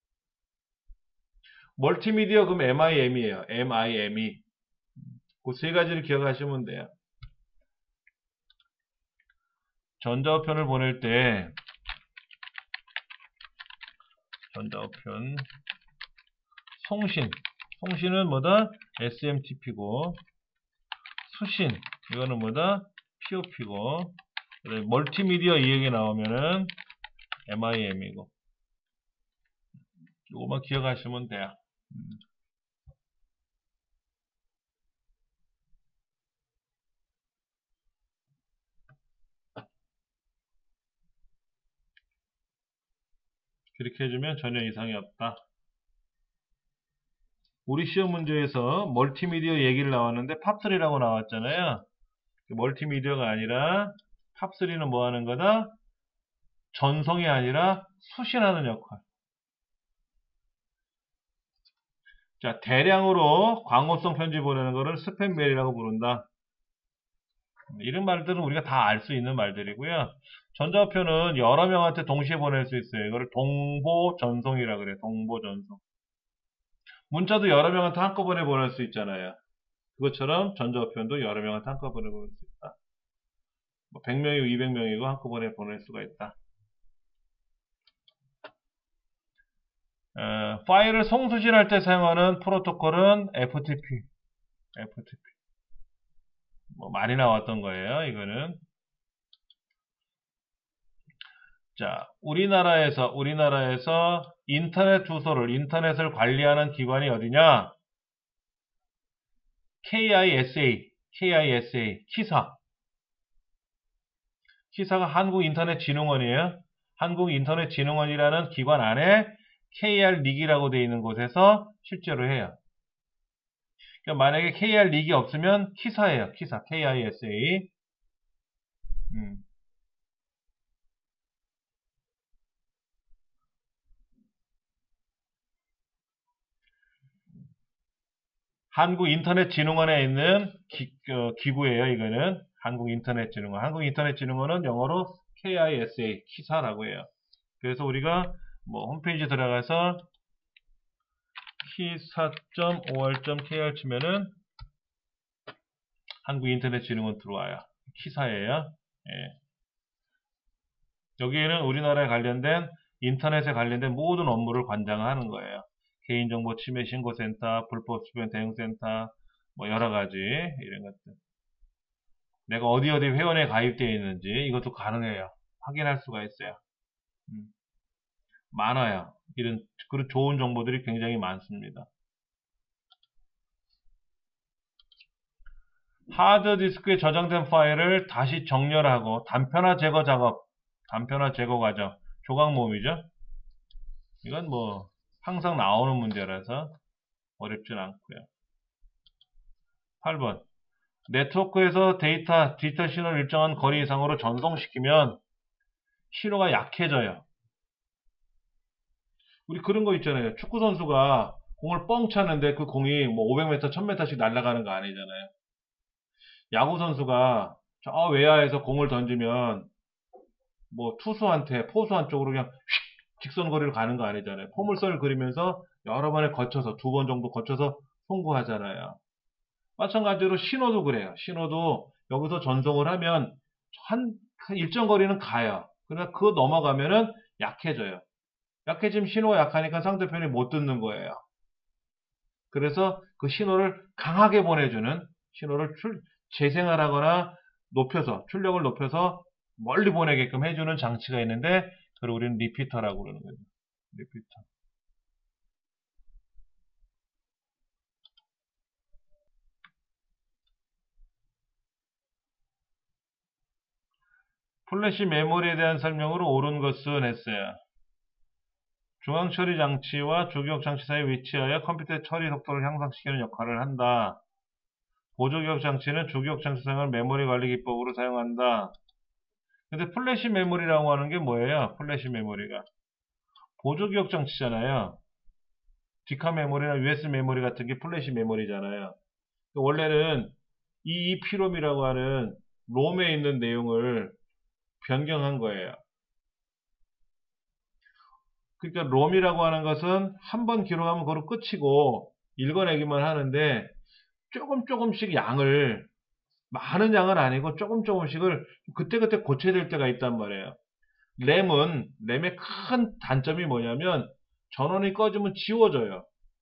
멀티미디어 그럼 엠아이엠이에요. 엠아이엠이. 그 세 가지를 기억하시면 돼요. 전자우편을 보낼 때 전자우편 송신 송신은 뭐다? 에스엠티피고 수신 이거는 뭐다? 피오피고 멀티미디어 이 얘기 나오면은 엠아이엠이고 이거만 기억하시면 돼요. 음. 그렇게 해주면 전혀 이상이 없다. 우리 시험 문제에서 멀티미디어 얘기를 나왔는데 팝쓰리라고 나왔잖아요. 멀티미디어가 아니라 팝쓰리는 뭐 하는 거다? 전송이 아니라 수신하는 역할. 자, 대량으로 광고성 편지 보내는 거를 스팸메일이라고 부른다. 이런 말들은 우리가 다 알 수 있는 말들이고요. 전자우편은 여러 명한테 동시에 보낼 수 있어요. 이거를 동보 전송이라 그래요. 동보 전송. 문자도 여러 명한테 한꺼번에 보낼 수 있잖아요. 그것처럼 전자우편도 여러 명한테 한꺼번에 보낼 수 있다. 뭐 백 명이고 이백 명이고 한꺼번에 보낼 수가 있다. 어, 파일을 송수신할 때 사용하는 프로토콜은 에프티피. 에프티피. 뭐 많이 나왔던 거예요. 이거는. 자, 우리나라에서 우리나라에서 인터넷 주소를 인터넷을 관리하는 기관이 어디냐? 케이아이에스에이, 케이아이에스에이, 키사. 키사가 한국인터넷진흥원이에요. 한국인터넷진흥원이라는 기관 안에 케이알-릭이라고 되어 있는 곳에서 실제로 해요. 그러니까 만약에 케이알-릭이 없으면 키사예요. 키사, 케이아이에스에이. 음. 한국인터넷진흥원에 있는 기, 어, 기구예요. 이거는 한국인터넷진흥원. 한국인터넷진흥원은 영어로 케이아이에스에이, 키사라고 해요. 그래서 우리가 뭐 홈페이지 들어가서 키사 점 오알 점 케이알 치면은 한국인터넷진흥원 들어와요. 키사예요. 예. 여기에는 우리나라에 관련된 인터넷에 관련된 모든 업무를 관장하는 거예요. 개인정보 침해 신고센터, 불법 수변 대응센터, 뭐 여러 가지 이런 것들. 내가 어디 어디 회원에 가입되어 있는지 이것도 가능해요. 확인할 수가 있어요. 음, 많아요. 이런 그런 좋은 정보들이 굉장히 많습니다. 하드디스크에 저장된 파일을 다시 정렬하고 단편화 제거 작업, 단편화 제거 과정, 조각 모음이죠. 이건 뭐 항상 나오는 문제라서 어렵진 않고요. 팔 번. 네트워크에서 데이터, 디지털 신호를 일정한 거리 이상으로 전송시키면 신호가 약해져요. 우리 그런 거 있잖아요. 축구 선수가 공을 뻥 차는데 그 공이 뭐 오백 미터, 천 미터씩 날아가는 거 아니잖아요. 야구 선수가 저 외야에서 공을 던지면 뭐 투수한테 포수 한쪽으로 그냥 휙 직선 거리로 가는 거 아니잖아요. 포물선을 그리면서 여러 번에 거쳐서 두 번 정도 거쳐서 송구하잖아요. 마찬가지로 신호도 그래요. 신호도 여기서 전송을 하면 한 일정 거리는 가요. 그러나 그거 넘어가면은 약해져요. 약해지면 신호가 약하니까 상대편이 못 듣는 거예요. 그래서 그 신호를 강하게 보내주는 신호를 출, 재생을 하거나 높여서 출력을 높여서 멀리 보내게끔 해주는 장치가 있는데 그걸 우리는 리피터라고 그러는 거죠. 리피터. 플래시 메모리에 대한 설명으로 옳은 것은 했어요. 중앙 처리 장치와 주기억 장치 사이에 위치하여 컴퓨터의 처리 속도를 향상시키는 역할을 한다. 보조기억 장치는 주기억 장치 사용을 메모리 관리 기법으로 사용한다. 근데 플래시 메모리라고 하는 게 뭐예요? 플래시 메모리가 보조기억 장치잖아요. 디카 메모리나 유에스비 메모리 같은 게 플래시 메모리잖아요. 원래는 이이피롬이라고 하는 롬에 있는 내용을 변경한 거예요. 그러니까 롬이라고 하는 것은 한 번 기록하면 그걸로 끝이고 읽어내기만 하는데 조금 조금씩 양을 많은 양은 아니고 조금 조금씩을 그때그때 고쳐야 될 때가 있단 말이에요. 램은 램의 큰 단점이 뭐냐면 전원이 꺼지면 지워져요.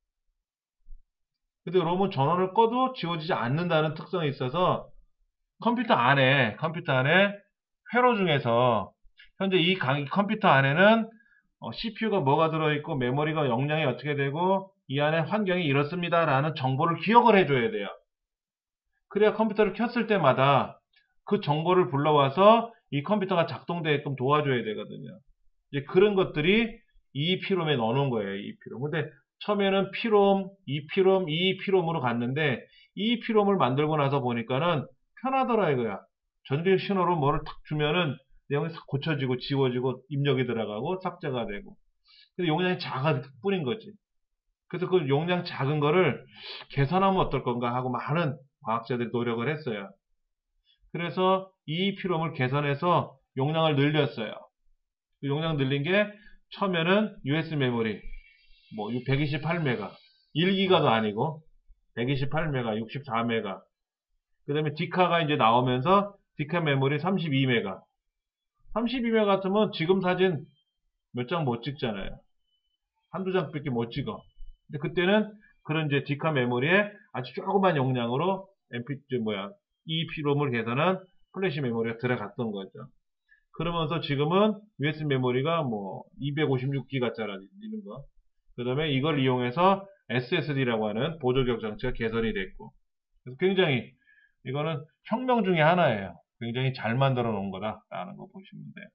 근데 롬은 전원을 꺼도 지워지지 않는다는 특성이 있어서 컴퓨터 안에 컴퓨터 안에 회로 중에서 현재 이 강, 컴퓨터 안에는 어, 씨피유가 뭐가 들어있고 메모리가 용량이 어떻게 되고 이 안에 환경이 이렇습니다 라는 정보를 기억을 해줘야 돼요. 그래야 컴퓨터를 켰을 때마다 그 정보를 불러와서 이 컴퓨터가 작동되게끔 도와줘야 되거든요. 이제 그런 것들이 이이피롬에 넣어놓은 거예요. 이이피롬. 근데 처음에는 피롬, 이피롬, 이이피롬으로 갔는데 이이피롬을 만들고 나서 보니까는 편하더라 이거야. 전기 신호로 뭐를 탁 주면은 내용이 싹 고쳐지고 지워지고 입력이 들어가고 삭제가 되고. 근데 용량이 작아 뿐인 거지. 그래서 그 용량 작은 거를 개선하면 어떨 건가 하고 많은 과학자들이 노력을 했어요. 그래서 이이피롬을 개선해서 용량을 늘렸어요. 그 용량 늘린 게 처음에는 유에스비 메모리 뭐 백이십팔 메가 일 기가도 아니고 백이십팔 메가 육십사 메가 그 다음에 디카가 이제 나오면서 디카 메모리 삼십이 메가 삼십이 메가 같으면 지금 사진 몇 장 못 찍잖아요. 한두 장밖에 못 찍어. 근데 그때는 그런 이제 디카 메모리에 아주 조그만 용량으로 엠피 뭐야 이이피롬을 개선한 플래시 메모리가 들어갔던 거죠. 그러면서 지금은 유에스비 메모리가 뭐 이백오십육 기가짜리 있는 거. 그 다음에 이걸 이용해서 에스에스디라고 하는 보조기억 장치가 개선이 됐고. 그래서 굉장히 이거는 혁명 중에 하나예요. 굉장히 잘 만들어 놓은 거다라는 거 보시면 돼요.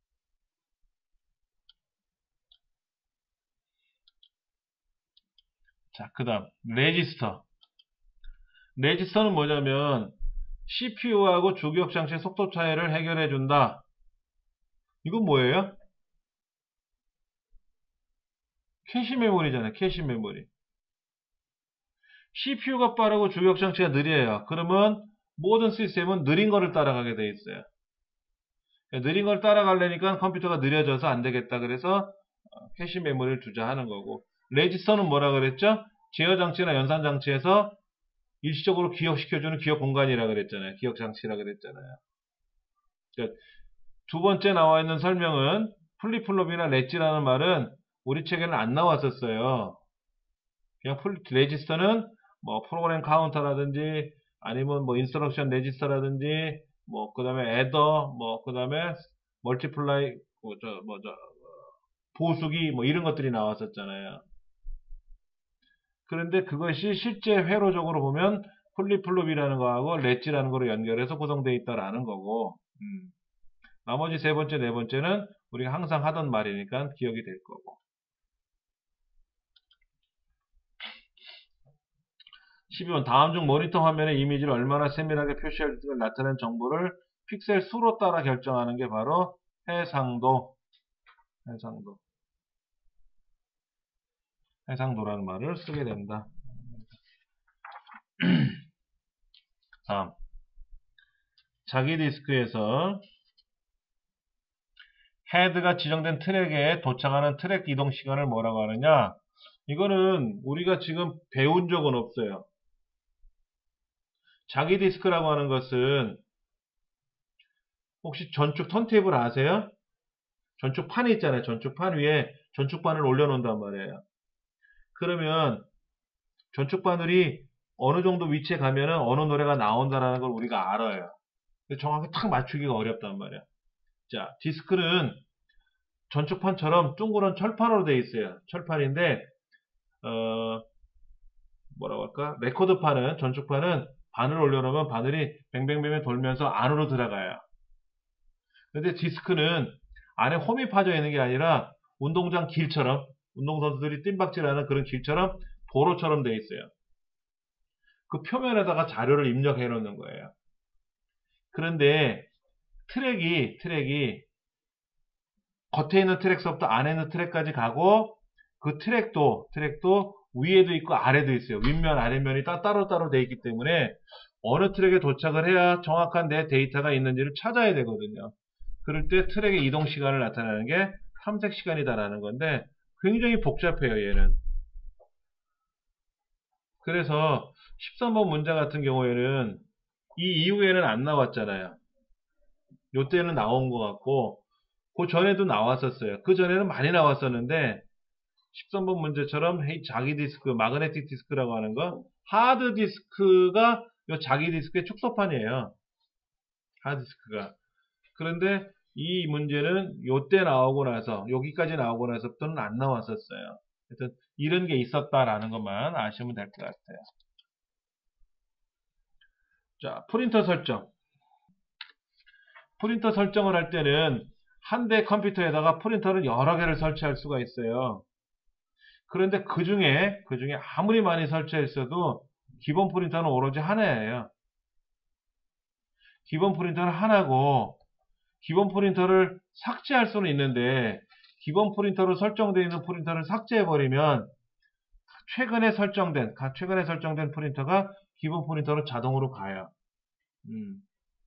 자, 그 다음 레지스터. 레지스터는 뭐냐면 씨피유하고 주기억 장치의 속도 차이를 해결해 준다. 이건 뭐예요? 캐시 메모리잖아요. 캐시 메모리. 씨피유가 빠르고 주기억 장치가 느려요. 그러면 모든 시스템은 느린 거를 따라가게 돼 있어요. 느린 걸 따라가려니까 컴퓨터가 느려져서 안 되겠다. 그래서 캐시 메모리를 두자 하는 거고. 레지스터는 뭐라 그랬죠? 제어 장치나 연산 장치에서 일시적으로 기억시켜주는 기억 공간이라 그랬잖아요. 기억 장치라 그랬잖아요. 그러니까 두 번째 나와 있는 설명은 플립플롭이나 렛지라는 말은 우리 책에는 안 나왔었어요. 그냥 플, 레지스터는 뭐 프로그램 카운터라든지 아니면 뭐 인스트럭션 레지스터라든지 뭐 그다음에 애더 뭐 그다음에 멀티플라이 뭐저 뭐저 보수기 뭐 이런 것들이 나왔었잖아요. 그런데 그것이 실제 회로적으로 보면 플립플롭이라는 거하고 렛지라는 거로 연결해서 구성되어 있다라는 거고 음. 나머지 세 번째, 네 번째는 우리가 항상 하던 말이니까 기억이 될 거고. 십이 번 다음 중 모니터 화면의 이미지를 얼마나 세밀하게 표시할지가 나타낸 정보를 픽셀 수로 따라 결정하는 게 바로 해상도, 해상도, 해상도라는 말을 쓰게 된다. 다음, 자기 디스크에서 헤드가 지정된 트랙에 도착하는 트랙 이동 시간을 뭐라고 하느냐? 이거는 우리가 지금 배운 적은 없어요. 자기 디스크라고 하는 것은 혹시 전축 턴테이블 아세요? 전축 판이 있잖아요. 전축 판 위에 전축 바늘 올려놓는단 말이에요. 그러면 전축 바늘이 어느 정도 위치에 가면은 어느 노래가 나온다라는 걸 우리가 알아요. 정확히 탁 맞추기가 어렵단 말이야. 자, 디스크는 전축판처럼 둥그런 철판으로 되어 있어요. 철판인데 어, 뭐라고 할까? 레코드판은, 전축판은 바늘 올려놓으면 바늘이 뱅뱅뱅뱅 돌면서 안으로 들어가요. 근데 디스크는 안에 홈이 파져 있는 게 아니라 운동장 길처럼, 운동선수들이 뜀박질하는 그런 길처럼 도로처럼 되어 있어요. 그 표면에다가 자료를 입력해 놓는 거예요. 그런데 트랙이, 트랙이 겉에 있는 트랙서부터 안에 있는 트랙까지 가고 그 트랙도, 트랙도 위에도 있고 아래도 있어요. 윗면, 아랫면이 따로따로 되어 있기 때문에 어느 트랙에 도착을 해야 정확한 내 데이터가 있는지를 찾아야 되거든요. 그럴 때 트랙의 이동 시간을 나타내는 게 탐색 시간이다라는 건데 굉장히 복잡해요, 얘는. 그래서 십삼 번 문제 같은 경우에는 이 이후에는 안 나왔잖아요. 요때는 나온 것 같고 그 전에도 나왔었어요. 그 전에는 많이 나왔었는데 십삼 번 문제처럼 자기 디스크, 마그네틱 디스크라고 하는 거, 하드 디스크가 요 자기 디스크의 축소판이에요. 하드 디스크가. 그런데 이 문제는 요때 나오고 나서, 여기까지 나오고 나서부터는 안 나왔었어요. 하여튼 이런 게 있었다라는 것만 아시면 될 것 같아요. 자, 프린터 설정. 프린터 설정을 할 때는 한 대 컴퓨터에다가 프린터를 여러 개를 설치할 수가 있어요. 그런데 그 중에, 그 중에 아무리 많이 설치했어도 기본 프린터는 오로지 하나예요. 기본 프린터는 하나고, 기본 프린터를 삭제할 수는 있는데, 기본 프린터로 설정되어 있는 프린터를 삭제해버리면, 최근에 설정된, 최근에 설정된 프린터가 기본 프린터로 자동으로 가요. 음.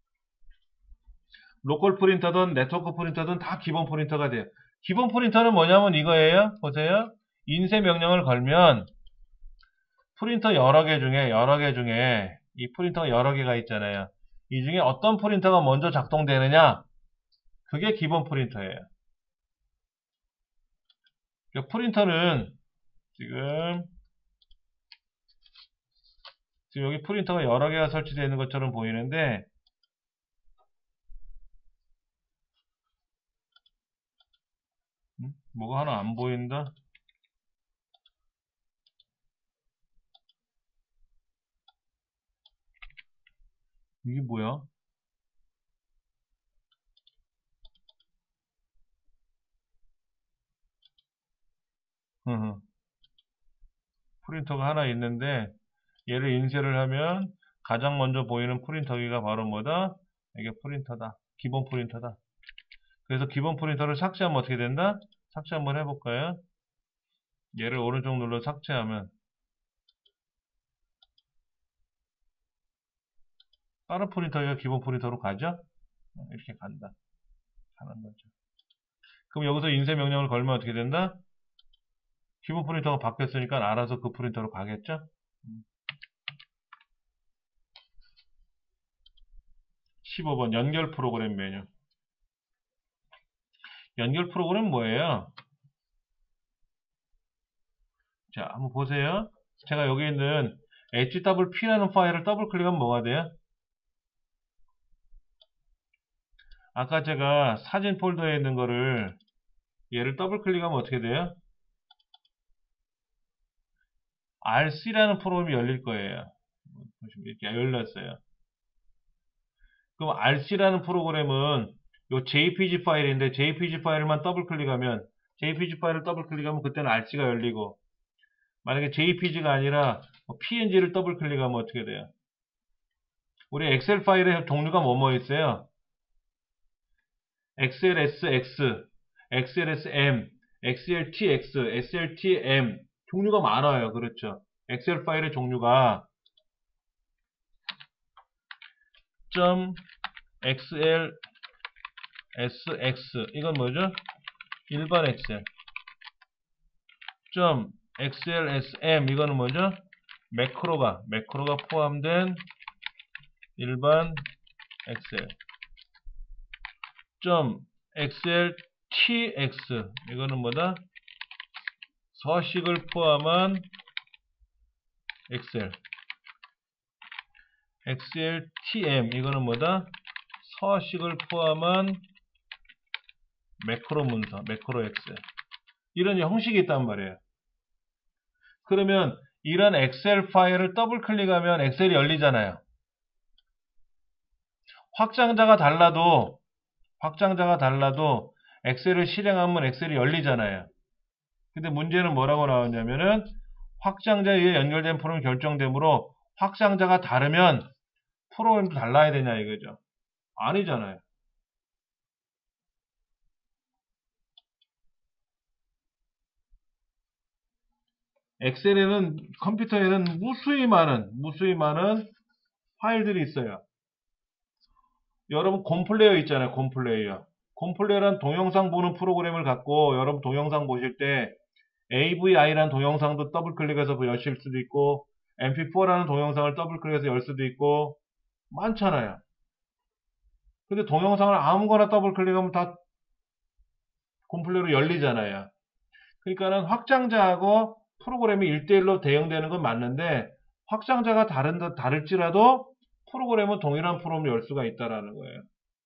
로컬 프린터든 네트워크 프린터든 다 기본 프린터가 돼요. 기본 프린터는 뭐냐면 이거예요. 보세요. 인쇄 명령을 걸면 프린터 여러 개 중에 여러 개 중에 이 프린터가 여러 개가 있잖아요. 이 중에 어떤 프린터가 먼저 작동되느냐? 그게 기본 프린터예요. 그러니까 프린터는 지금 지금 여기 프린터가 여러 개가 설치되어 있는 것처럼 보이는데 음? 뭐가 하나 안 보인다? 이게 뭐야? 프린터가 하나 있는데 얘를 인쇄를 하면 가장 먼저 보이는 프린터기가 바로 뭐다? 이게 프린터다. 기본 프린터다. 그래서 기본 프린터를 삭제하면 어떻게 된다? 삭제 한번 해볼까요? 얘를 오른쪽 눌러 삭제하면 다른 프린터가 기본 프린터로 가죠? 이렇게 간다. 가는 거죠. 그럼 여기서 인쇄 명령을 걸면 어떻게 된다? 기본 프린터가 바뀌었으니까 알아서 그 프린터로 가겠죠? 십오 번 연결 프로그램 메뉴. 연결 프로그램 뭐예요? 자, 한번 보세요. 제가 여기 있는 에이치더블유피라는 파일을 더블 클릭하면 뭐가 돼요? 아까 제가 사진 폴더에 있는 거를 얘를 더블 클릭하면 어떻게 돼요? 알씨라는 프로그램이 열릴 거예요. 보시면 이렇게 열렸어요. 그럼 알씨라는 프로그램은 요 제이피지 파일인데 제이피지 파일만 더블 클릭하면 제이피지 파일을 더블 클릭하면 그때는 알씨가 열리고 만약에 제이피지가 아니라 피엔지를 더블 클릭하면 어떻게 돼요? 우리 엑셀 파일의 종류가 뭐뭐 있어요? 엑스엘에스엑스, 엑스엘에스엠, 엑스엘티엑스, 에스엘티엠 종류가 많아요. 그렇죠? 엑셀 파일의 종류가 .xl 에스엑스 이건 뭐죠? 일반 엑셀. 점 엑스엘에스엠 이거는 뭐죠? 매크로가 매크로가 포함된 일반 엑셀. 점 엑스엘티엑스 이거는 뭐다? 서식을 포함한 엑셀. 엑스엘티엠 이거는 뭐다? 서식을 포함한 매크로 문서, 매크로 엑셀. 이런 형식이 있단 말이에요. 그러면 이런 엑셀 파일을 더블 클릭하면 엑셀이 열리잖아요. 확장자가 달라도 확장자가 달라도 엑셀을 실행하면 엑셀이 열리잖아요. 근데 문제는 뭐라고 나왔냐면은 확장자에 의해 연결된 프로그램이 결정되므로 확장자가 다르면 프로그램도 달라야 되냐 이거죠. 아니잖아요. 엑셀에는 컴퓨터에는 무수히 많은 무수히 많은 파일들이 있어요. 여러분 곰플레이어 있잖아요. 곰플레이어. 곰플레이어란 동영상 보는 프로그램을 갖고 여러분 동영상 보실 때 에이브이아이라는 동영상도 더블 클릭해서 여실 수도 있고 엠피포라는 동영상을 더블 클릭해서 열 수도 있고 많잖아요. 근데 동영상을 아무거나 더블 클릭하면 다 곰플레이어로 열리잖아요. 그러니까는 확장자하고 프로그램이 일 대 일로 대응되는 건 맞는데 확장자가 다른, 다를지라도 프로그램은 동일한 프로그램을 열 수가 있다라는 거예요.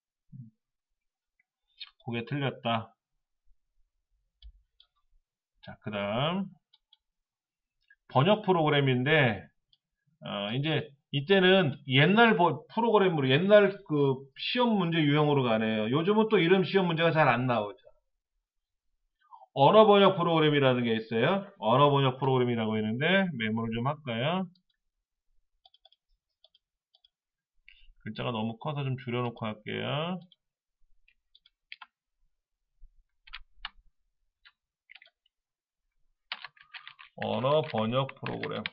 그게 틀렸다. 자, 그 다음 번역 프로그램인데 어, 이제 이때는 옛날 프로그램으로 옛날 그 시험 문제 유형으로 가네요. 요즘은 또 이런 시험 문제가 잘 안 나오죠. 언어 번역 프로그램이라는 게 있어요. 언어 번역 프로그램이라고 있는데 메모를 좀 할까요? 글자가 너무 커서 좀 줄여놓고 할게요. 언어 번역 프로그램.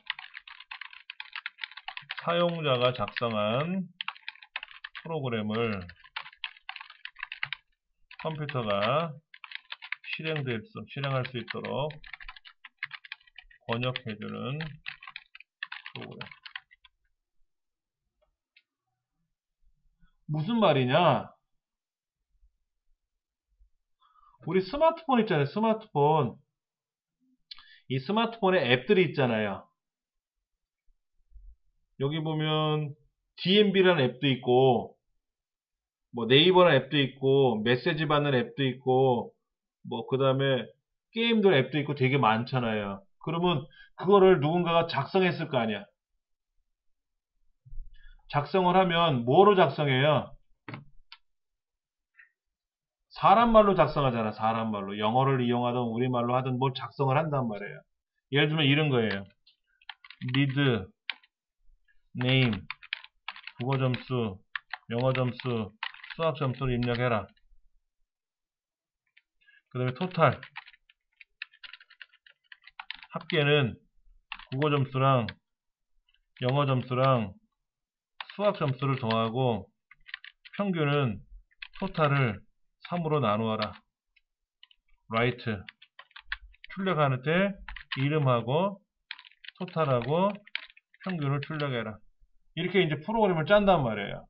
사용자가 작성한 프로그램을 컴퓨터가 실행될 수, 실행할 수 있도록 번역해주는 프로그램. 무슨 말이냐? 우리 스마트폰 있잖아요. 스마트폰. 이 스마트폰에 앱들이 있잖아요. 여기 보면 디엠비라는 앱도 있고 뭐 네이버라는 앱도 있고 메시지 받는 앱도 있고 뭐 그 다음에 게임들 앱도 있고 되게 많잖아요. 그러면 그거를 누군가가 작성했을 거 아니야. 작성을 하면 뭐로 작성해요? 사람말로 작성하잖아. 사람말로. 영어를 이용하든 우리말로 하든 뭘 작성을 한단 말이에요. 예를 들면 이런 거예요. need, name, 국어 점수, 영어 점수, 수학 점수를 입력해라. 그 다음에 토탈. 합계는 국어 점수랑 영어 점수랑 수학 점수를 더하고 평균은 토탈을 삼으로 나누어라. write. 출력하는 때 이름하고 토탈하고 평균을 출력해라. 이렇게 이제 프로그램을 짠단 말이에요.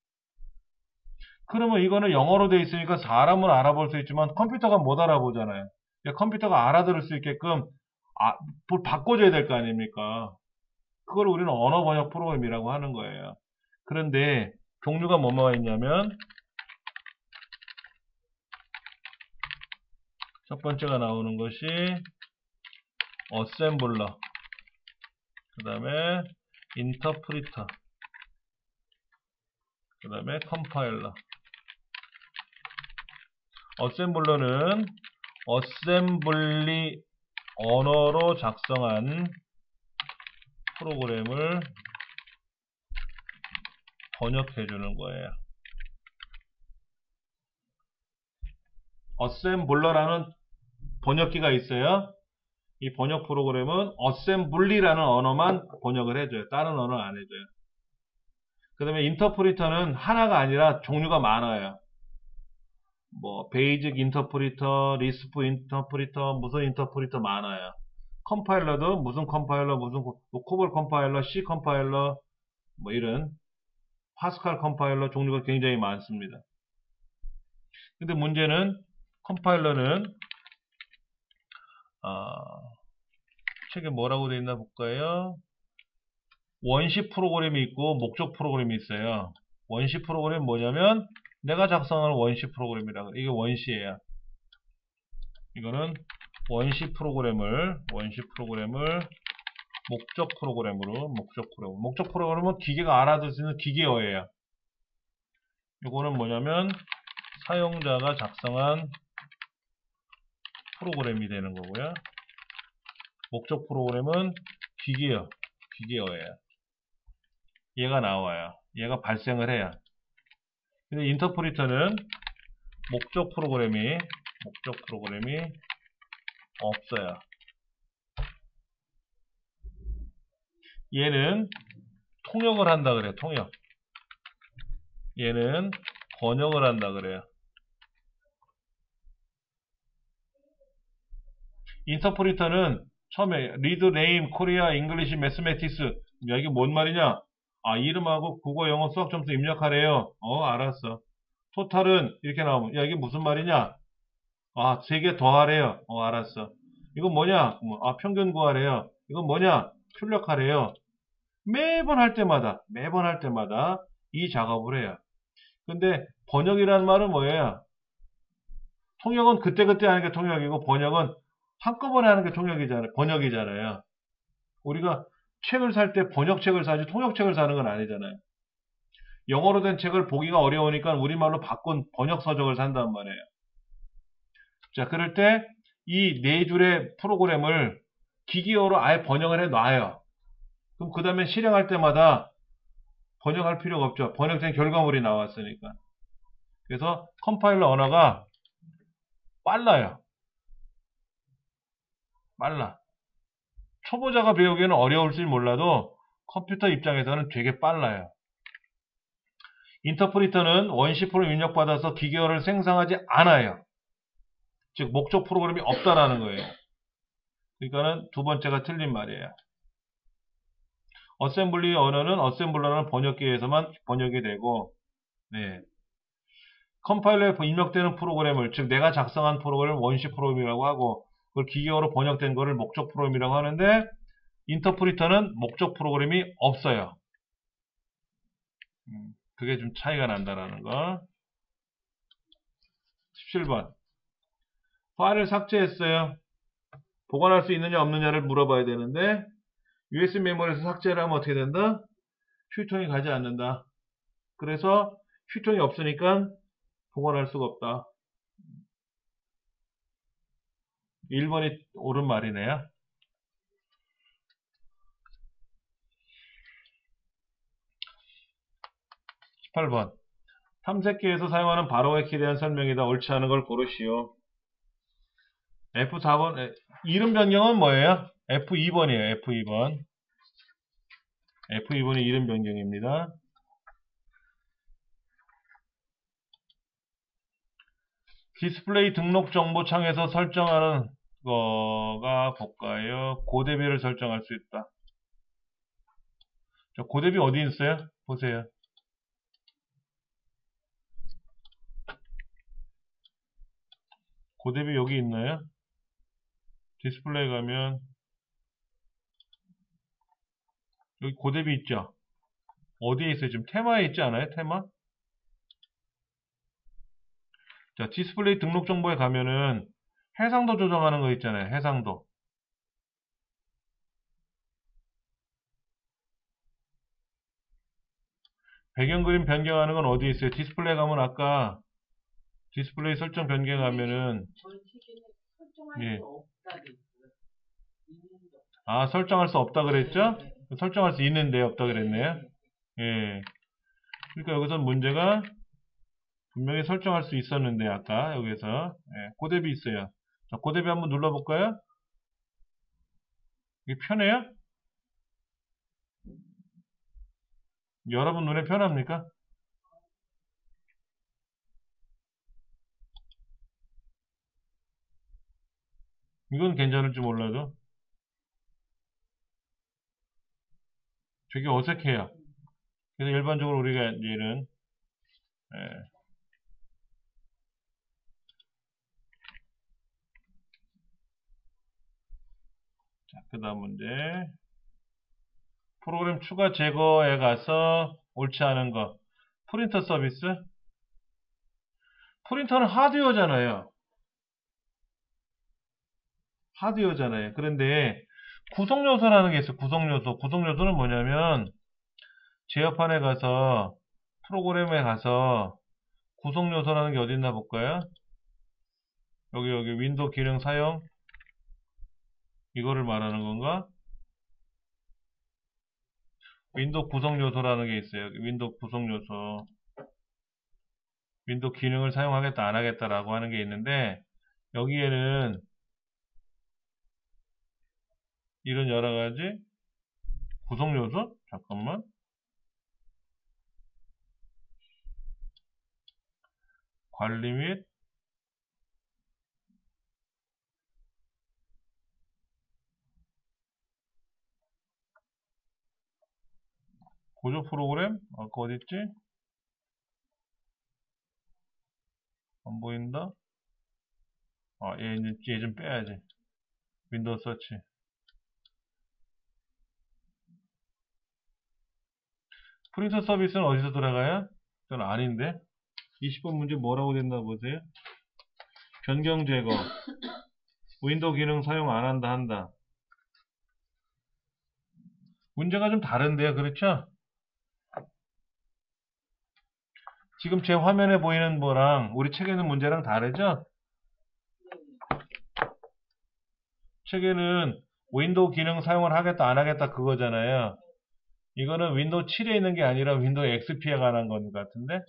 그러면 이거는 영어로 돼 있으니까 사람은 알아볼 수 있지만 컴퓨터가 못 알아보잖아요. 그러니까 컴퓨터가 알아들을 수 있게끔 아, 뭘 바꿔줘야 될 거 아닙니까? 그걸 우리는 언어 번역 프로그램이라고 하는 거예요. 그런데 종류가 뭐뭐가 있냐면 첫 번째가 나오는 것이 어셈블러, 그 다음에 인터프리터, 그 다음에 컴파일러. 어셈블러는 어셈블리 언어로 작성한 프로그램을 번역해 주는 거예요. 어셈블러라는 번역기가 있어요. 이 번역 프로그램은 어셈블리라는 언어만 번역을 해줘요. 다른 언어는 안 해줘요. 그 다음에 인터프리터는 하나가 아니라 종류가 많아요. 뭐 베이직 인터프리터, 리스프 인터프리터, 무슨 인터프리터 많아요. 컴파일러도 무슨 컴파일러, 무슨 뭐 코볼 컴파일러, C 컴파일러, 뭐 이런 파스칼 컴파일러 종류가 굉장히 많습니다. 근데 문제는 컴파일러는 아, 책에 뭐라고 되어 있나 볼까요? 원시 프로그램이 있고 목적 프로그램이 있어요. 원시 프로그램 뭐냐면 내가 작성하는 원시 프로그램이라 그래. 이게 원시예요. 이거는 원시 프로그램을 원시 프로그램을 목적 프로그램으로 목적 프로그램 목적 프로그램은 기계가 알아들 수 있는 기계어예요. 이거는 뭐냐면 사용자가 작성한 프로그램이 되는 거고요. 목적 프로그램은 기계어 기계어예요. 얘가 나와요. 얘가 발생을 해요. 근데 인터프리터는 목적 프로그램이 목적 프로그램이 없어요. 얘는 통역을 한다 그래요. 통역. 얘는 번역을 한다 그래요. 인터프리터는 처음에 리드 네임 코리아 잉글리시 매스매틱스 이게 뭔 말이냐? 아 이름하고 국어 영어 수학 점수 입력하래요. 어 알았어. 토탈은 이렇게 나오면 야 이게 무슨 말이냐? 아 세 개 더하래요. 어 알았어. 이건 뭐냐? 아 평균 구하래요. 이건 뭐냐? 출력하래요. 매번 할 때마다 매번 할 때마다 이 작업을 해요. 근데 번역이라는 말은 뭐예요? 통역은 그때그때 하는 게 통역이고 번역은 한꺼번에 하는 게 통역이잖아요. 번역이잖아요. 우리가 책을 살 때 번역책을 사지 통역책을 사는 건 아니잖아요. 영어로 된 책을 보기가 어려우니까 우리말로 바꾼 번역 서적을 산단 말이에요. 자, 그럴 때 이 네 줄의 프로그램을 기계어로 아예 번역을 해 놔요. 그럼 그 다음에 실행할 때마다 번역할 필요가 없죠. 번역된 결과물이 나왔으니까. 그래서 컴파일러 언어가 빨라요. 빨라. 초보자가 배우기에는 어려울지 몰라도 컴퓨터 입장에서는 되게 빨라요. 인터프리터는 원시 프로그램 입력받아서 기계어를 생성하지 않아요. 즉 목적 프로그램이 없다라는 거예요. 그러니까는 두 번째가 틀린 말이에요. 어셈블리 언어는 어셈블러라는 번역기에서만 번역이 되고 네. 컴파일러에 입력되는 프로그램을 즉 내가 작성한 프로그램을 원시 프로그램이라고 하고 그걸 기계어로 번역된 거를 목적 프로그램이라고 하는데 인터프리터는 목적 프로그램이 없어요. 음, 그게 좀 차이가 난다라는 거. 십칠 번. 파일을 삭제했어요. 보관할 수 있느냐 없느냐를 물어봐야 되는데 유에스비 메모리에서 삭제를 하면 어떻게 된다? 휴통이 가지 않는다. 그래서 휴통이 없으니까 보관할 수가 없다. 일 번이 옳은 말이네요. 십팔 번. 탐색기에서 사용하는 바로의 키에 대한 설명이다. 옳지 않은 걸 고르시오. 에프 사 번. 이름 변경은 뭐예요? 에프 이 번이에요. 에프 이 번. 에프 이 번이 이름 변경입니다. 디스플레이 등록 정보 창에서 설정하는 거가 볼까요? 고대비를 설정할 수 있다. 자, 고대비 어디 있어요? 보세요. 고대비 여기 있나요? 디스플레이 가면 여기 고대비 있죠? 어디에 있어요? 지금 테마에 있지 않아요? 테마? 자, 디스플레이 등록 정보에 가면은 해상도 조정하는 거 있잖아요. 해상도. 배경 그림 변경하는 건 어디에 있어요? 디스플레이 가면 아까 디스플레이 설정 변경하면은 예. 아, 설정할 수 없다 그랬죠? 설정할 수 있는데 없다 그랬네요. 예. 그러니까 여기서 문제가 분명히 설정할 수 있었는데 아까 여기서 예, 고대비 있어요. 자, 고대비 한번 눌러볼까요? 이게 편해요? 여러분 눈에 편합니까? 이건 괜찮을지 몰라도 되게 어색해요. 그래서 일반적으로 우리가 얘는 예. 자, 그 다음 문제. 프로그램 추가 제거에 가서 옳지 않은 거. 프린터 서비스? 프린터는 하드웨어잖아요. 하드웨어잖아요. 그런데 구성요소라는 게 있어요. 구성요소. 구성요소는 뭐냐면 제어판에 가서 프로그램에 가서 구성요소라는 게 어디 있나 볼까요? 여기 여기 윈도우 기능 사용 이거를 말하는 건가? 윈도우 구성요소라는 게 있어요. 윈도우 구성요소. 윈도우 기능을 사용하겠다 안 하겠다라고 하는 게 있는데 여기에는 이런 여러 가지 구성 요소? 잠깐만. 관리 및 보조 프로그램? 아까 어딨지? 안 보인다? 아, 얘, 얘 좀 빼야지. 윈도우 서치. 프린터 서비스는 어디서 들어가요? 그건 아닌데. 이십 번 문제 뭐라고 됐나 보세요. 변경 제거. 윈도우 기능 사용 안 한다 한다. 문제가 좀 다른데요. 그렇죠? 지금 제 화면에 보이는 거랑 우리 책에 있는 문제랑 다르죠? 책에는 윈도우 기능 사용을 하겠다 안 하겠다 그거잖아요. 이거는 윈도우 칠에 있는 게 아니라 윈도우 엑스피에 관한 것 같은데?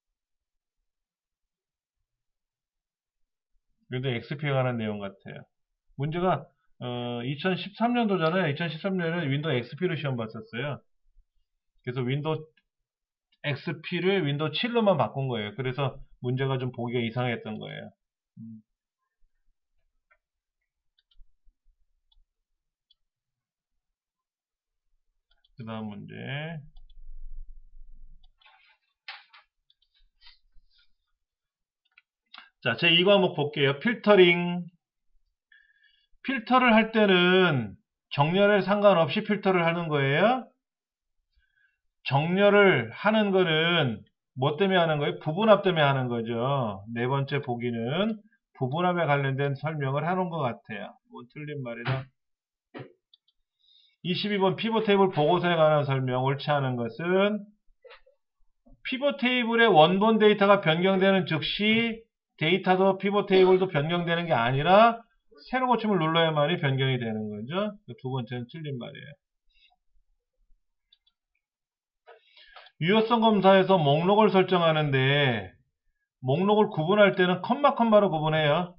윈도우 엑스피에 관한 내용 같아요. 문제가 어, 이천십삼 년도잖아요. 이천십삼 년에는 윈도우 엑스피로 시험 봤었어요. 그래서 윈도우 엑스피를 윈도우 칠로만 바꾼 거예요. 그래서 문제가 좀 보기가 이상했던 거예요. 음. 그 다음 문제. 자, 제이 과목 볼게요. 필터링. 필터를 할 때는 정렬에 상관없이 필터를 하는 거예요. 정렬을 하는 거는 뭐 때문에 하는 거예요? 부분합 때문에 하는 거죠. 네 번째 보기는 부분합에 관련된 설명을 해놓은 것 같아요. 뭐 틀린 말이다. 이십이 번 피벗 테이블 보고서에 관한 설명. 옳지 않은 것은 피벗 테이블의 원본 데이터가 변경되는 즉시 데이터도 피벗 테이블도 변경되는 게 아니라 세로 고침을 눌러야만이 변경이 되는 거죠. 두 번째는 틀린 말이에요. 유효성 검사에서 목록을 설정하는데 목록을 구분할 때는 컴마 컴마로 구분해요.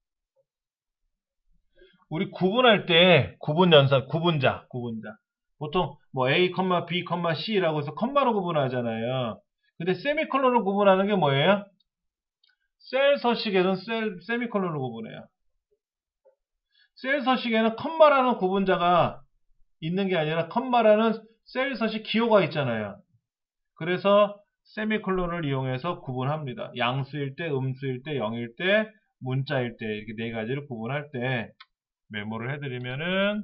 우리 구분할 때 구분 연산, 구분자, 구분자. 보통 뭐 A, B, C라고 해서 컴마로 구분하잖아요. 근데 세미콜론으로 구분하는 게 뭐예요? 셀 서식에는 셀, 세미콜론으로 구분해요. 셀 서식에는 컴마라는 구분자가 있는 게 아니라 컴마라는 셀 서식 기호가 있잖아요. 그래서 세미콜론을 이용해서 구분합니다. 양수일 때, 음수일 때, 영일 때, 문자일 때 이렇게 네 가지를 구분할 때 메모를 해드리면은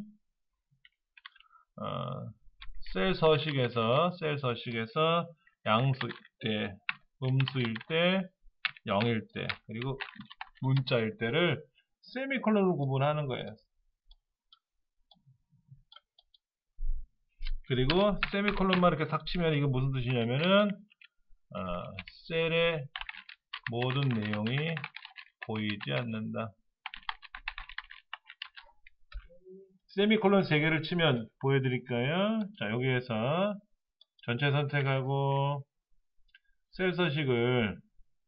어, 셀 서식에서 셀 서식에서 양수일 때, 음수일 때, 영일 때 그리고 문자일 때를 세미콜론으로 구분하는 거예요. 그리고 세미콜론만 이렇게 탁 치면 이거 무슨 뜻이냐면은 어, 셀의 모든 내용이 보이지 않는다. 세미콜론 세 개를 치면 보여드릴까요? 자, 여기에서 전체 선택하고 셀 서식을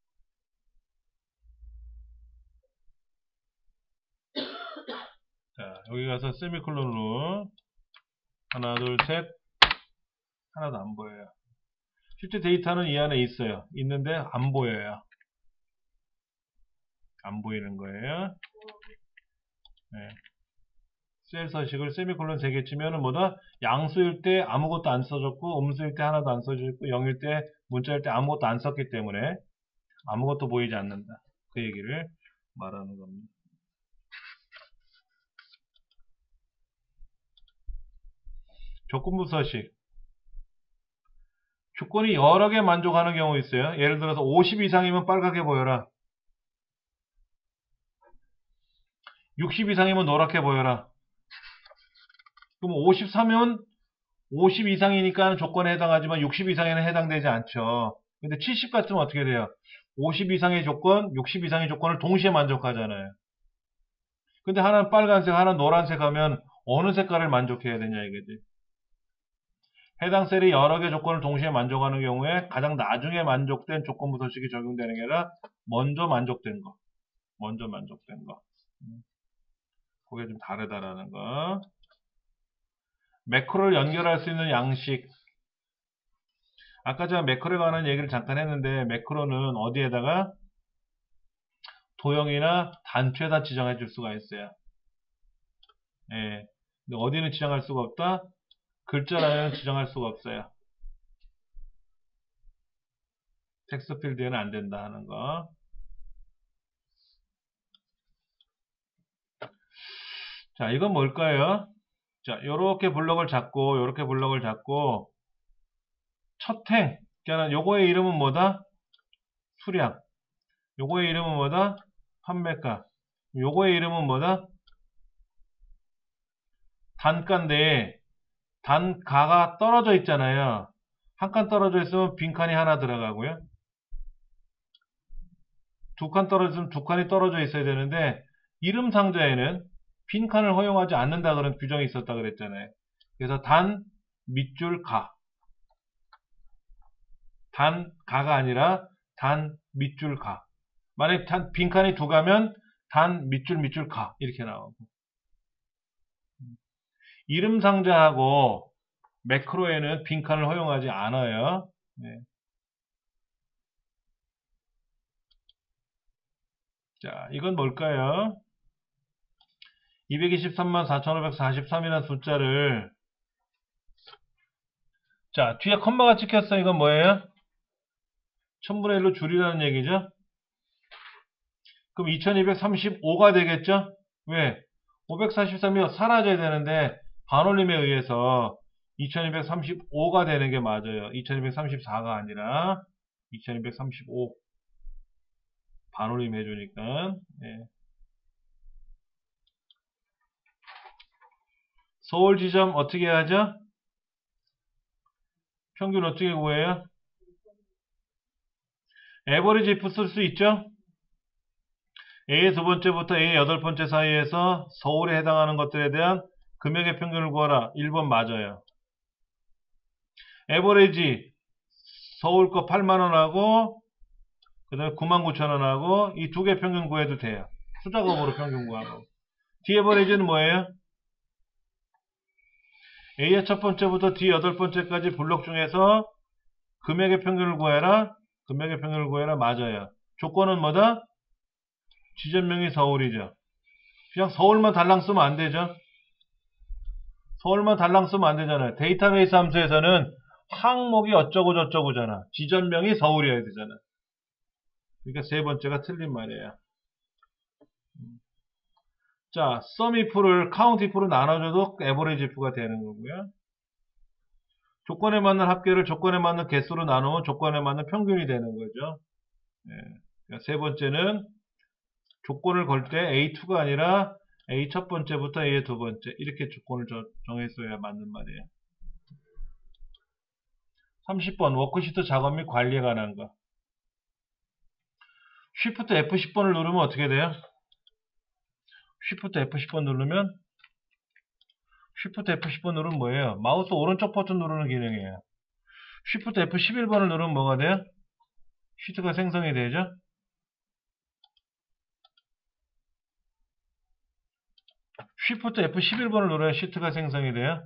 자, 여기 가서 세미콜론으로 하나, 둘, 셋 하나도 안 보여요. 실제 데이터는 이 안에 있어요. 있는데 안 보여요. 안 보이는 거예요. 예. 셀 서식을 세미콜론 세 개 치면은 뭐다? 양수일 때 아무것도 안 써졌고 음수일 때 하나도 안 써졌고 영일 때 문자일 때 아무것도 안 썼기 때문에 아무것도 보이지 않는다. 그 얘기를 말하는 겁니다. 조건부 서식. 조건이 여러 개 만족하는 경우 있어요. 예를 들어서 오십 이상이면 빨갛게 보여라. 육십 이상이면 노랗게 보여라. 그럼 오십삼이면 오십 이상이니까 조건에 해당하지만 육십 이상에는 해당되지 않죠. 근데 칠십 같으면 어떻게 돼요? 오십 이상의 조건, 육십 이상의 조건을 동시에 만족하잖아요. 근데 하나는 빨간색, 하나는 노란색 하면 어느 색깔을 만족해야 되냐 이거지. 해당 셀이 여러 개 조건을 동시에 만족하는 경우에 가장 나중에 만족된 조건부 서식이 적용되는 게 아니라 먼저 만족된 거. 먼저 만족된 거. 그게 좀 다르다라는 거. 매크로를 연결할 수 있는 양식. 아까 제가 매크로에 관한 얘기를 잠깐 했는데 매크로는 어디에다가 도형이나 단추에다 지정해 줄 수가 있어요. 예. 근데 어디는 지정할 수가 없다? 글자라면 지정할 수가 없어요. 텍스트 필드에는 안 된다 하는 거. 자, 이건 뭘까요? 자, 요렇게 블럭을 잡고, 요렇게 블럭을 잡고, 첫 행. 그러니까 요거의 이름은 뭐다? 수량. 요거의 이름은 뭐다? 판매가. 요거의 이름은 뭐다? 단가인데, 단가가 떨어져 있잖아요. 한 칸 떨어져 있으면 빈칸이 하나 들어가고요. 두 칸 떨어져 있으면 두 칸이 떨어져 있어야 되는데, 이름 상자에는 빈칸을 허용하지 않는다 그런 규정이 있었다 그랬잖아요. 그래서 단, 밑줄, 가. 단, 가가 아니라 단, 밑줄, 가. 만약에 단, 빈칸이 두 가면 단, 밑줄, 밑줄, 가. 이렇게 나오고. 이름 상자하고 매크로에는 빈칸을 허용하지 않아요. 네. 자, 이건 뭘까요? 이백이십삼만 사천오백사십삼이라는 숫자를 자, 뒤에 컴마가 찍혔어. 이건 뭐예요? 천분의 일로 줄이라는 얘기죠. 그럼 이천이백삼십오가 되겠죠? 왜? 오백사십삼이 사라져야 되는데 반올림에 의해서 이천이백삼십오가 되는 게 맞아요. 이천이백삼십사가 아니라 이천이백삼십오 반올림 해주니까. 네. 서울 지점 어떻게 하죠? 평균 어떻게 구해요? 에버리지 if 쓸 수 있죠? A의 두 번째부터 A의 여덟 번째 사이에서 서울에 해당하는 것들에 대한 금액의 평균을 구하라. 일 번 맞아요. 에버리지 서울 거 팔만 원하고 그 다음에 구만 구천 원하고 이 두 개 평균 구해도 돼요. 수작업으로 평균 구하고. D에버리지는 뭐예요? A의 첫 번째부터 D 여덟 번째까지 블록 중에서 금액의 평균을 구해라. 금액의 평균을 구해라. 맞아요. 조건은 뭐다? 지점명이 서울이죠. 그냥 서울만 달랑 쓰면 안 되죠. 서울만 달랑 쓰면 안 되잖아요. 데이터베이스 함수에서는 항목이 어쩌고 저쩌고잖아. 지점명이 서울이어야 되잖아. 그러니까 세 번째가 틀린 말이에요. 자, sum if를 count if로 나눠줘도 average if가 되는 거고요. 조건에 맞는 합계를 조건에 맞는 개수로 나누면 조건에 맞는 평균이 되는 거죠. 네. 그러니까 세 번째는 조건을 걸 때 에이 투가 아니라 A 첫 번째부터 A의 두 번째 이렇게 조건을 정했어야 맞는 말이에요. 삼십 번 워크시트 작업 및 관리에 관한 거. Shift 에프 십 번을 누르면 어떻게 돼요? Shift 에프 십 번 누르면 Shift 에프 십 번 누르면 뭐예요? 마우스 오른쪽 버튼 누르는 기능이에요. Shift 에프 십일 번을 누르면 뭐가 돼요? 시트가 생성이 되죠? Shift 에프 십일 번을 누르야 시트가 생성이 돼요.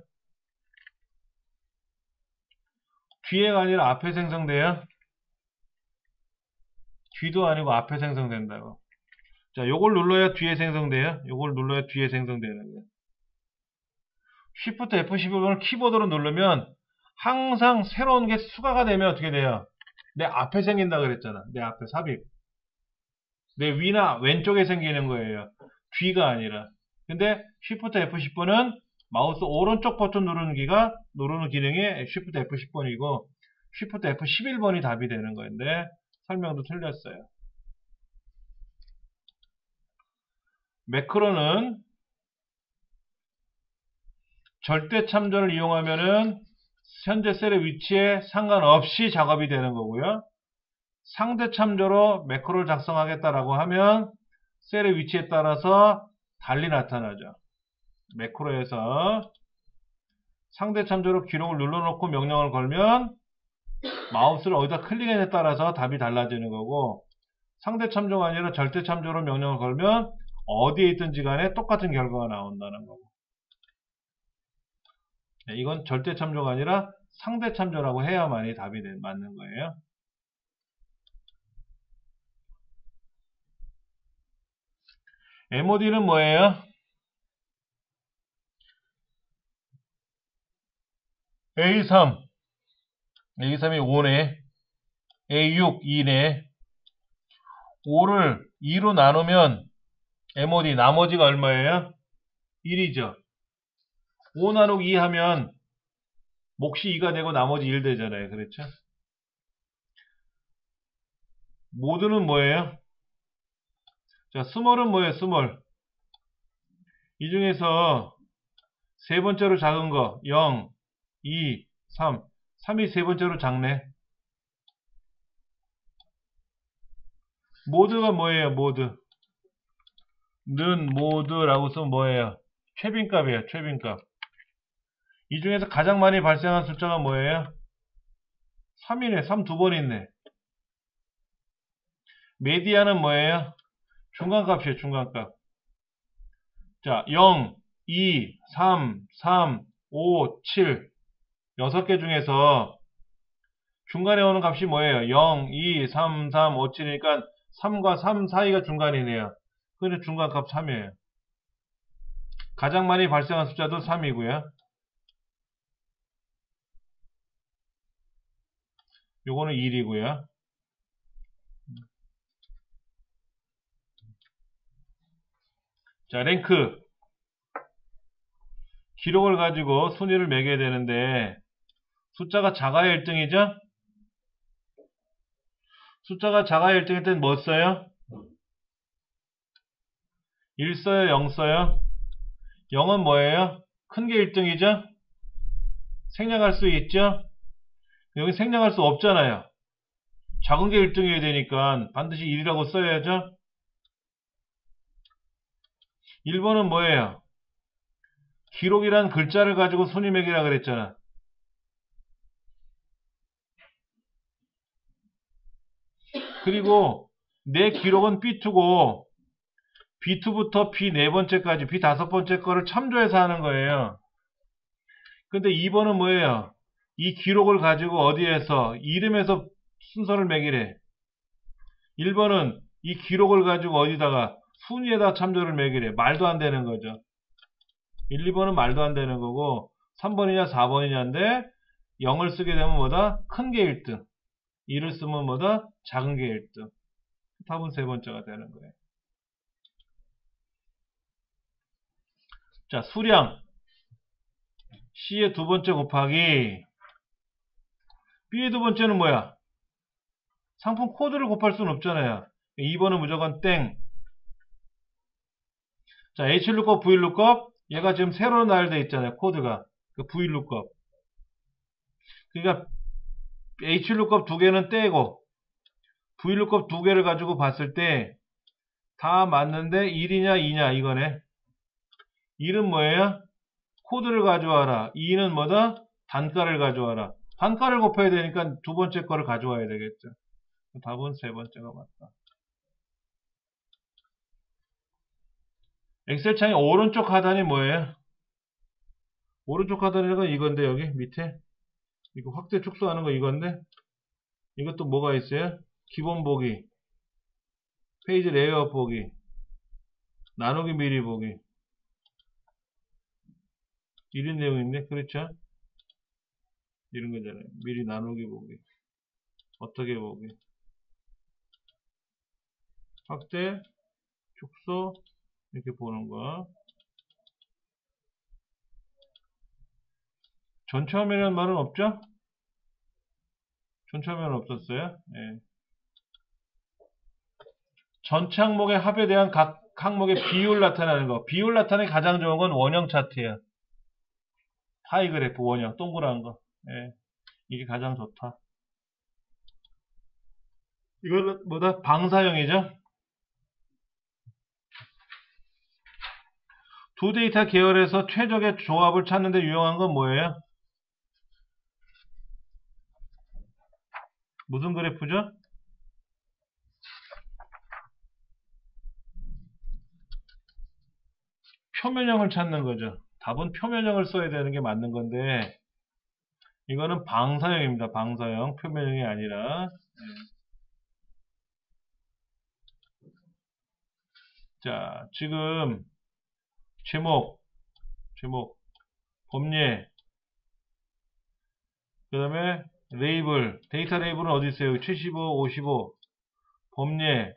뒤에가 아니라 앞에 생성돼요. 뒤도 아니고 앞에 생성된다고. 자, 요걸 눌러야 뒤에 생성돼요. 요걸 눌러야 뒤에 생성되는 거예요. Shift 에프 십일 번을 키보드로 누르면 항상 새로운 게 추가가 되면 어떻게 돼요? 내 앞에 생긴다 그랬잖아. 내 앞에 삽입. 내 위나 왼쪽에 생기는 거예요. 뒤가 아니라. 근데 Shift 에프 십 번은 마우스 오른쪽 버튼 누르는 기가 누르는 기능이 Shift 에프 십 번이고 Shift 에프 십일 번이 답이 되는 건데 설명도 틀렸어요. 매크로는 절대 참조를 이용하면은 현재 셀의 위치에 상관없이 작업이 되는 거고요. 상대 참조로 매크로를 작성하겠다라고 하면 셀의 위치에 따라서 달리 나타나죠. 매크로에서 상대 참조로 기록을 눌러놓고 명령을 걸면 마우스를 어디다 클릭에 따라서 답이 달라지는 거고, 상대 참조가 아니라 절대 참조로 명령을 걸면 어디에 있든지 간에 똑같은 결과가 나온다는 거고. 이건 절대 참조가 아니라 상대 참조라고 해야만이 답이 맞는 거예요. 엠오디는 뭐예요? 에이 삼, 에이 삼이 오네, 에이 육, 이네. 오를 이로 나누면 엠오디 나머지가 얼마예요? 일이죠. 오 나누기 이 하면 몫이 이가 되고 나머지 일 되잖아요. 그렇죠? 모드는 뭐예요? 자, 스몰은 뭐예요? 스몰. 이 중에서 세 번째로 작은 거 영, 이, 삼. 삼이 세 번째로 작네. 모드가 뭐예요? 모드. 는 모드라고 쓰면 뭐예요? 최빈값이에요. 최빈값. 이 중에서 가장 많이 발생한 숫자가 뭐예요? 삼이네. 삼 두 번 있네. 메디아는 뭐예요? 중간값이에요. 중간값. 자, 영, 이, 삼, 삼, 오, 칠. 여섯 개 중에서 중간에 오는 값이 뭐예요? 영, 이, 삼, 삼, 오, 칠이니까 삼과 삼 사이가 중간이네요. 그래서 중간값 삼이에요. 가장 많이 발생한 숫자도 삼이고요. 요거는 일이고요. 자, 랭크. 기록을 가지고 순위를 매겨야 되는데 숫자가 작아야 일 등이죠? 숫자가 작아야 일 등일 땐 뭐 써요? 일 써요? 영 써요? 영은 뭐예요? 큰 게 일 등이죠? 생략할 수 있죠? 여기 생략할 수 없잖아요. 작은 게 일 등이어야 되니까 반드시 일이라고 써야죠? 일 번은 뭐예요? 기록이란 글자를 가지고 순위 매기라 그랬잖아. 그리고 내 기록은 비 투고 비 투부터 비 네 번째까지 비 다섯 번째 거를 참조해서 하는 거예요. 근데 이 번은 뭐예요? 이 기록을 가지고 어디에서 이름에서 순서를 매기래. 일 번은 이 기록을 가지고 어디다가 순위에다 참조를 매기래. 말도 안 되는 거죠. 일, 이 번은 말도 안 되는 거고 삼 번이냐 사 번이냐인데 영을 쓰게 되면 뭐다? 큰 게 일 등. 이를 쓰면 뭐다? 작은 게 일 등. 답은 세 번째가 되는 거예요. 자, 수량. C의 두 번째 곱하기 B의 두 번째는 뭐야? 상품 코드를 곱할 수는 없잖아요. 이 번은 무조건 땡. 자, Hlookup, Vlookup. 얘가 지금 새로 나열되어 있잖아요. 코드가. 그 Vlookup. 그러니까 Hlookup 두 개는 떼고 Vlookup 두 개를 가지고 봤을 때 다 맞는데 일이냐 이냐 이거네. 일은 뭐예요? 코드를 가져와라. 이는 뭐다? 단가를 가져와라. 단가를 곱해야 되니까 두 번째 거를 가져와야 되겠죠. 답은 세 번째가 맞다. 엑셀 창의 오른쪽 하단이 뭐예요? 오른쪽 하단이가 이건데 여기 밑에 이거 확대 축소하는 거 이건데 이것도 뭐가 있어요? 기본 보기, 페이지 레이아웃 보기, 나누기 미리 보기. 이런 내용이 있네. 그렇죠? 이런 거잖아요. 미리 나누기 보기. 어떻게 보기. 확대, 축소, 이렇게 보는 거. 전체 화면이라는 말은 없죠? 전체 화면은 없었어요. 예. 전체 항목의 합에 대한 각 항목의 비율 나타내는 거. 비율 나타내기 가장 좋은 건 원형 차트예요. 파이 그래프 원형, 동그란 거. 예. 이게 가장 좋다. 이거는 뭐다? 방사형이죠? 두 데이터 계열에서 최적의 조합을 찾는 데 유용한 건 뭐예요? 무슨 그래프죠? 표면형을 찾는 거죠. 답은 표면형을 써야 되는 게 맞는 건데 이거는 방사형입니다. 방사형. 표면형이 아니라. 자, 지금 제목, 제목, 범례, 그 다음에 레이블, 데이터 레이블은 어디 있어요? 칠십오, 오십오, 범례,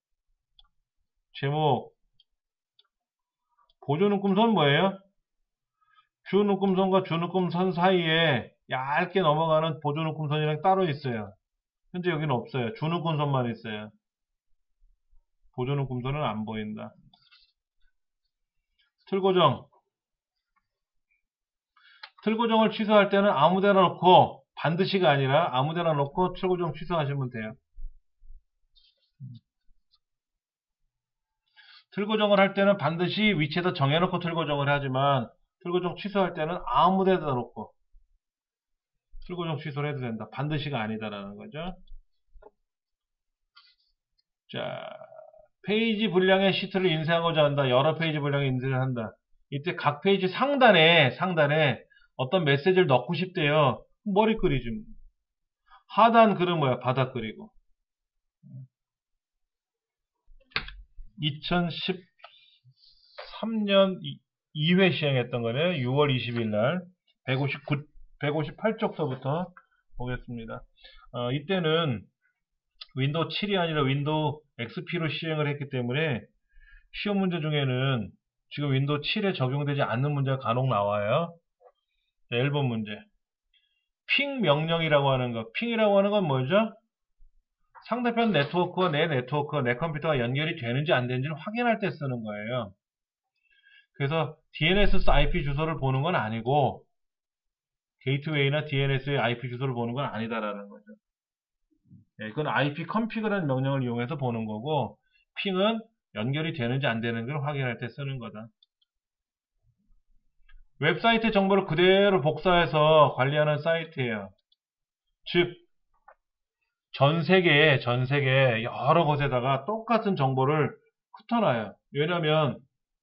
제목, 보조묶음선 뭐예요? 주묶음선과 주묶음선 사이에 얇게 넘어가는 보조묶음선이랑 따로 있어요. 현재 여기는 없어요. 주묶음선만 있어요. 보조묶음선은 안 보인다. 틀고정. 틀고정을 취소할 때는 아무데나 놓고 반드시가 아니라 아무데나 놓고 틀고정 취소하시면 돼요. 틀고정을 할 때는 반드시 위치에다 정해놓고 틀고정을 하지만 틀고정 취소할 때는 아무데나 놓고 틀고정 취소를 해도 된다. 반드시가 아니다라는 거죠. 자, 페이지 분량의 시트를 인쇄하고자 한다. 여러 페이지 분량의 인쇄를 한다. 이때 각 페이지 상단에 상단에 어떤 메시지를 넣고 싶대요. 머리 그리지. 하단 글은 뭐야? 바닥 그리고. 이천십삼 년 이 회 시행했던 거네요. 유월 이십일 날 백오십구, 백오십팔 쪽서부터 보겠습니다. 어, 이때는 윈도우 칠이 아니라 윈도우 엑스피로 시행을 했기 때문에 시험 문제 중에는 지금 윈도우 칠에 적용되지 않는 문제가 간혹 나와요. 자, 일 번 문제. 핑 명령이라고 하는 거. 핑이라고 하는 건 뭐죠? 상대편 네트워크와 내 네트워크와 내 컴퓨터가 연결이 되는지 안 되는지를 확인할 때 쓰는 거예요. 그래서 디엔에스 아이피 주소를 보는 건 아니고 게이트웨이나 디엔에스의 아이피 주소를 보는 건 아니다라는 거죠. 네, 그건 아이피 config라는 명령을 이용해서 보는 거고 핑은 연결이 되는지 안 되는지를 확인할 때 쓰는 거다. 웹사이트 정보를 그대로 복사해서 관리하는 사이트예요. 즉 전 세계에 전 세계 여러 곳에다가 똑같은 정보를 흩어놔요. 왜냐면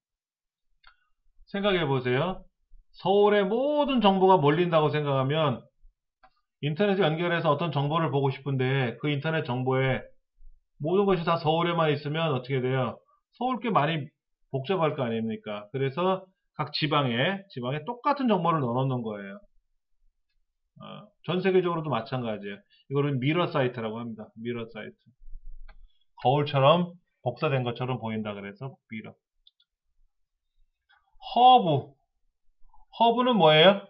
생각해 보세요. 서울의 모든 정보가 몰린다고 생각하면 인터넷에 연결해서 어떤 정보를 보고 싶은데 그 인터넷 정보에 모든 것이 다 서울에만 있으면 어떻게 돼요? 서울 꽤 많이 복잡할 거 아닙니까? 그래서 각 지방에 지방에 똑같은 정보를 넣어놓는 거예요. 어, 전 세계적으로도 마찬가지예요. 이거를 미러 사이트라고 합니다. 미러 사이트. 거울처럼 복사된 것처럼 보인다 그래서 미러. 허브. 허브는 뭐예요?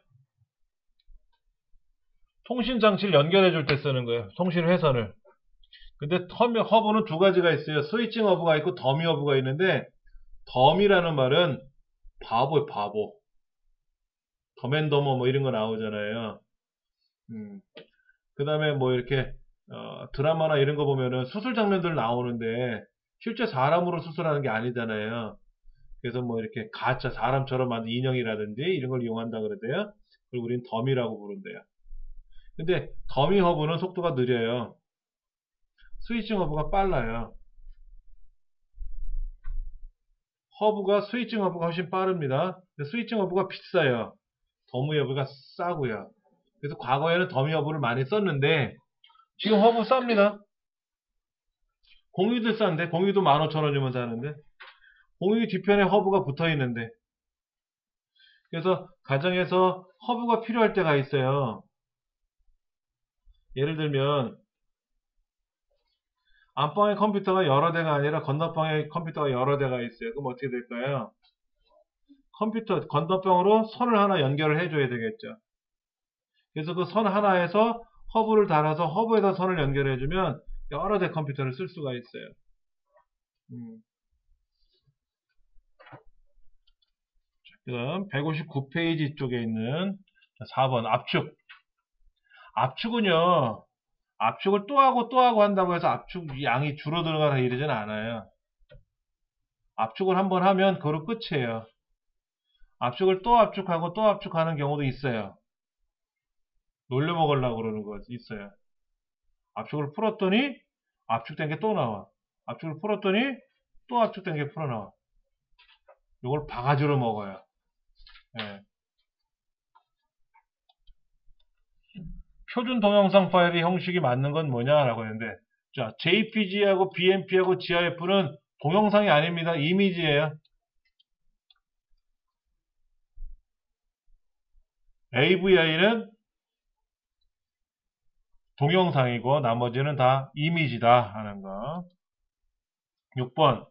통신 장치를 연결해 줄 때 쓰는 거예요. 통신 회선을. 근데 허브는 두 가지가 있어요. 스위칭 허브가 있고 더미 허브가 있는데 더미라는 말은 바보예요. 바보. 더맨더머 뭐 이런 거 나오잖아요. 음. 그 다음에 뭐 이렇게 어, 드라마나 이런 거 보면은 수술 장면들 나오는데 실제 사람으로 수술하는 게 아니잖아요. 그래서 뭐 이렇게 가짜 사람처럼 만든 인형이라든지 이런 걸 이용한다 그러대요. 그리고 우린 더미라고 부른대요. 근데 더미 허브는 속도가 느려요. 스위칭 허브가 빨라요. 허브가 스위칭 허브가 훨씬 빠릅니다. 스위칭 허브가 비싸요. 더미 허브가 싸고요. 그래서 과거에는 더미 허브를 많이 썼는데 지금 허브 쌉니다. 공유도 싼데 공유도 만 오천 원이면 사는데 공유기 뒤편에 허브가 붙어 있는데. 그래서 가정에서 허브가 필요할 때가 있어요. 예를 들면 안방에 컴퓨터가 여러 대가 아니라 건너방에 컴퓨터가 여러 대가 있어요. 그럼 어떻게 될까요? 컴퓨터 건너방으로 선을 하나 연결을 해줘야 되겠죠. 그래서 그 선 하나에서 허브를 달아서 허브에다 선을 연결해주면 여러 대 컴퓨터를 쓸 수가 있어요. 음. 지금 백오십구 페이지 쪽에 있는 사 번 압축. 압축은요, 압축을 또 하고 또 하고 한다고 해서 압축 양이 줄어들거나 이러진 않아요. 압축을 한번 하면 그걸로 끝이에요. 압축을 또 압축하고 또 압축하는 경우도 있어요. 놀려먹으려고 그러는 거 있어요. 압축을 풀었더니 압축된 게 또 나와. 압축을 풀었더니 또 압축된 게 풀어나와. 이걸 바가지로 먹어요. 예. 표준 동영상 파일의 형식이 맞는 건 뭐냐라고 했는데, 자, 제이피지하고 비엠피하고 지아이에프는 동영상이 아닙니다. 이미지예요. 에이브이아이는 동영상이고 나머지는 다 이미지다 하는 거. 육 번.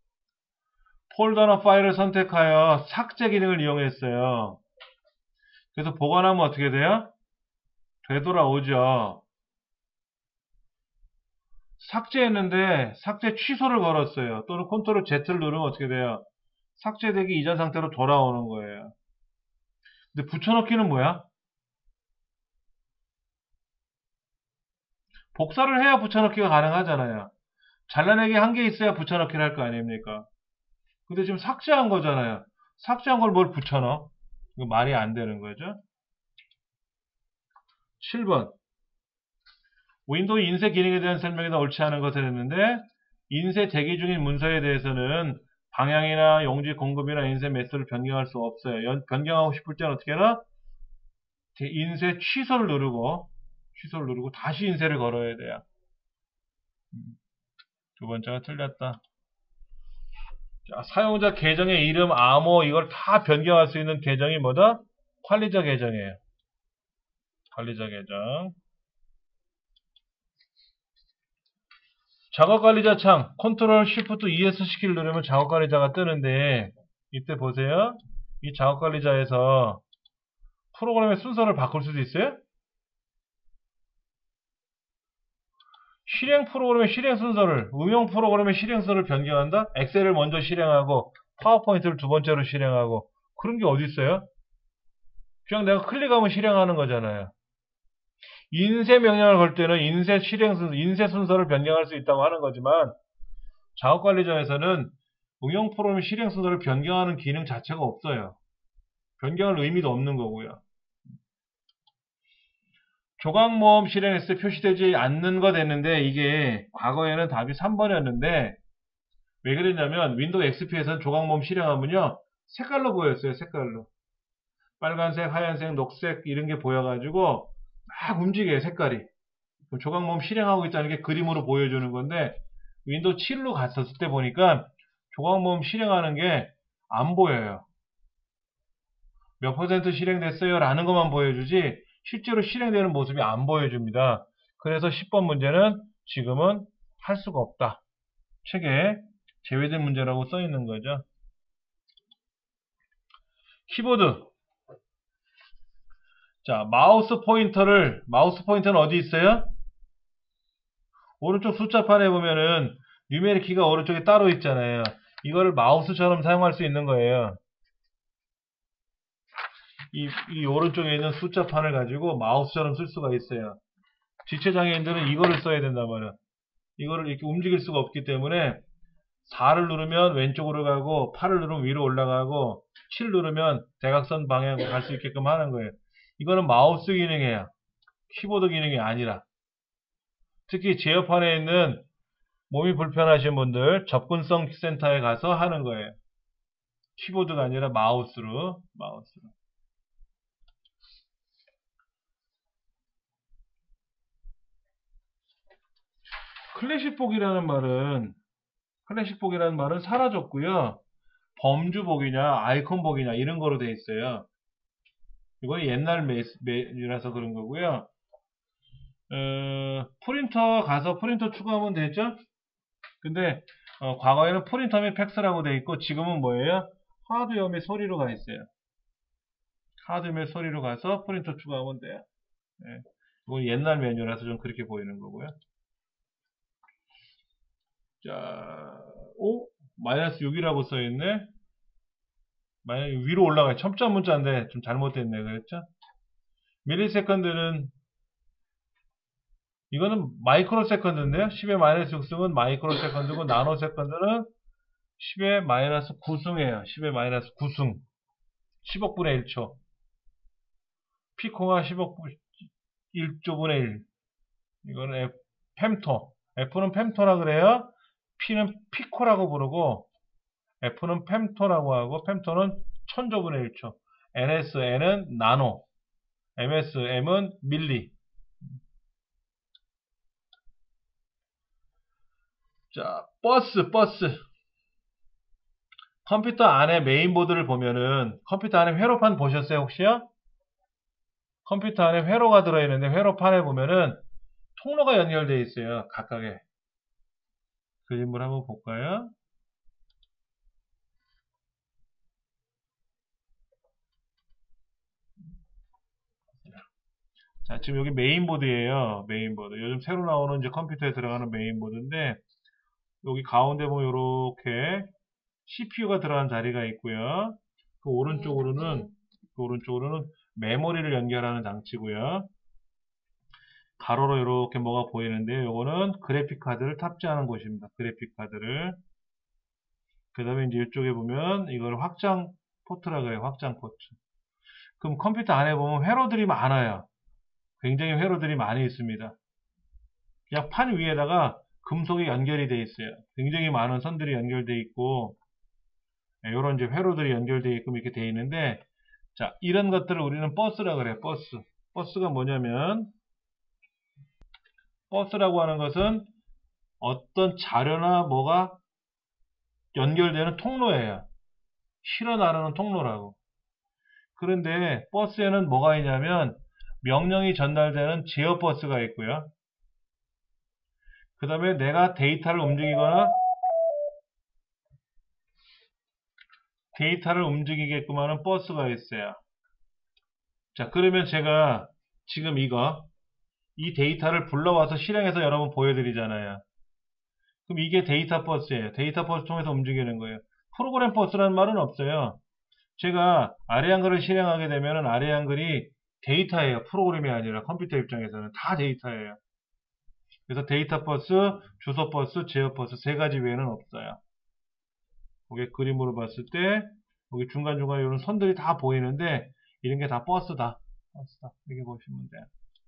폴더나 파일을 선택하여 삭제 기능을 이용했어요. 그래서 보관하면 어떻게 돼요? 되돌아오죠. 삭제했는데 삭제 취소를 걸었어요. 또는 컨트롤 Z를 누르면 어떻게 돼요? 삭제되기 이전 상태로 돌아오는 거예요. 근데 붙여넣기는 뭐야? 복사를 해야 붙여넣기가 가능하잖아요. 잘라내기 한 개 있어야 붙여넣기를 할 거 아닙니까? 근데 지금 삭제한 거잖아요. 삭제한 걸 뭘 붙여넣어? 이거 말이 안 되는 거죠. 칠 번. 윈도우 인쇄 기능에 대한 설명이 더 옳지 않은 것을 했는데, 인쇄 대기 중인 문서에 대해서는 방향이나 용지 공급이나 인쇄 매수를 변경할 수 없어요. 연, 변경하고 싶을 때는 어떻게 하나? 인쇄 취소를 누르고 취소를 누르고 다시 인쇄를 걸어야 돼요. 두 번째가 틀렸다. 자, 사용자 계정의 이름, 암호 이걸 다 변경할 수 있는 계정이 뭐다? 관리자 계정이에요. 관리자 계정. 작업관리자 창 컨트롤 쉬프트 이에스 시키를 누르면 작업관리자가 뜨는데, 이때 보세요. 이 작업관리자에서 프로그램의 순서를 바꿀 수도 있어요. 실행 프로그램의 실행 순서를, 응용 프로그램의 실행 순서를 변경한다? 엑셀을 먼저 실행하고 파워포인트를 두 번째로 실행하고, 그런 게 어디 있어요? 그냥 내가 클릭하면 실행하는 거잖아요. 인쇄 명령을 걸 때는 인쇄 실행 순서, 인쇄 순서를 변경할 수 있다고 하는 거지만, 작업관리자에서는 응용 프로그램 실행 순서를 변경하는 기능 자체가 없어요. 변경할 의미도 없는 거고요. 조각모음 실행했을 때 표시되지 않는 거 됐는데, 이게 과거에는 답이 삼 번이었는데 왜 그랬냐면 윈도우 엑스피에서는 조각모음 실행하면요 색깔로 보였어요. 색깔로 빨간색, 하얀색, 녹색 이런 게 보여가지고 막 움직여요. 색깔이. 조각모음 실행하고 있다는 게 그림으로 보여주는 건데, 윈도우 칠로 갔었을 때 보니까 조각모음 실행하는 게 안 보여요. 몇 퍼센트 실행됐어요 라는 것만 보여주지 실제로 실행되는 모습이 안 보여줍니다. 그래서 십 번 문제는 지금은 할 수가 없다. 책에 제외된 문제라고 써 있는 거죠. 키보드. 자, 마우스 포인터를, 마우스 포인터는 어디 있어요? 오른쪽 숫자판에 보면은 뉴메릭 키가 오른쪽에 따로 있잖아요. 이거를 마우스처럼 사용할 수 있는 거예요. 이, 이 오른쪽에 있는 숫자판을 가지고 마우스처럼 쓸 수가 있어요. 지체장애인들은 이거를 써야 된단 말이야. 이거를 이렇게 움직일 수가 없기 때문에 사를 누르면 왼쪽으로 가고 팔을 누르면 위로 올라가고 칠 누르면 대각선 방향으로 갈 수 있게끔 하는 거예요. 이거는 마우스 기능이에요. 키보드 기능이 아니라. 특히 제어판에 있는 몸이 불편하신 분들 접근성 센터에 가서 하는 거예요. 키보드가 아니라 마우스로. 마우스로. 클래식복이라는 말은 클래식복이라는 말은 사라졌고요. 범주복이냐 아이콘복이냐 이런 거로 돼 있어요. 이건 옛날 메뉴라서 그런 거고요. 어, 프린터 가서 프린터 추가하면 되죠. 근데 어, 과거에는 프린터 및 팩스라고 돼 있고 지금은 뭐예요? 하드웨어 및 소리로 가 있어요. 하드웨어 및 소리로 가서 프린터 추가하면 돼요. 네. 이건 옛날 메뉴라서 좀 그렇게 보이는 거고요. 자, 오 마이너스 육이라고 써있네. 마이너스 위로 올라가요. 첨자 문자인데 좀 잘못됐네. 그랬죠? 밀리세컨드는 이거는 마이크로 세컨드인데요. 십의 마이너스 육 승은 마이크로 세컨드고 나노 세컨드는 십의 마이너스 구 승이에요. 십의 마이너스 구 승. 십억분의 일 초. 피코가 십억 일 조분의 일. 이거는 F, 펜토. F는 펜토라 그래요. P는 피코라고 부르고 F는 펜토라고 하고 펜토는 천조분의 일 초. 엔에스, N은 나노. 엠에스, M은 밀리. 자, 버스, 버스. 컴퓨터 안에 메인보드를 보면은 컴퓨터 안에 회로판 보셨어요 혹시요? 컴퓨터 안에 회로가 들어있는데 회로판에 보면은 통로가 연결되어 있어요. 각각의 그림을 한번 볼까요? 자, 지금 여기 메인보드예요. 메인보드. 요즘 새로 나오는 이제 컴퓨터에 들어가는 메인보드인데 여기 가운데 보면 이렇게 씨피유가 들어간 자리가 있고요. 그 오른쪽으로는 그 오른쪽으로는 메모리를 연결하는 장치고요. 가로로 이렇게 뭐가 보이는데 요거는 그래픽 카드를 탑재하는 곳입니다. 그래픽 카드를. 그 다음에 이제 이쪽에 보면 이걸 확장 포트라고 해요. 확장 포트. 그럼 컴퓨터 안에 보면 회로들이 많아요. 굉장히 회로들이 많이 있습니다. 그냥 판 위에다가 금속이 연결이 되어 있어요. 굉장히 많은 선들이 연결되어 있고 이런 이제 회로들이 연결되어 있고 이렇게 되어 있는데 자 이런 것들을 우리는 버스라 그래요. 버스. 버스가 뭐냐면 버스라고 하는 것은 어떤 자료나 뭐가 연결되는 통로예요. 실어 나르는 통로라고. 그런데 버스에는 뭐가 있냐면 명령이 전달되는 제어 버스가 있고요. 그 다음에 내가 데이터를 움직이거나 데이터를 움직이게끔 하는 버스가 있어요. 자, 그러면 제가 지금 이거 이 데이터를 불러와서 실행해서 여러분 보여드리잖아요. 그럼 이게 데이터 버스예요. 데이터 버스 통해서 움직이는 거예요. 프로그램 버스라는 말은 없어요. 제가 아래 한글을 실행하게 되면 아래 한글이 데이터예요. 프로그램이 아니라 컴퓨터 입장에서는 다 데이터예요. 그래서 데이터 버스, 주소 버스, 제어 버스 세 가지 외에는 없어요. 거기 그림으로 봤을 때 여기 중간중간에 이런 선들이 다 보이는데 이런 게 다 버스다. 버스다. 이렇게 보시면 돼요.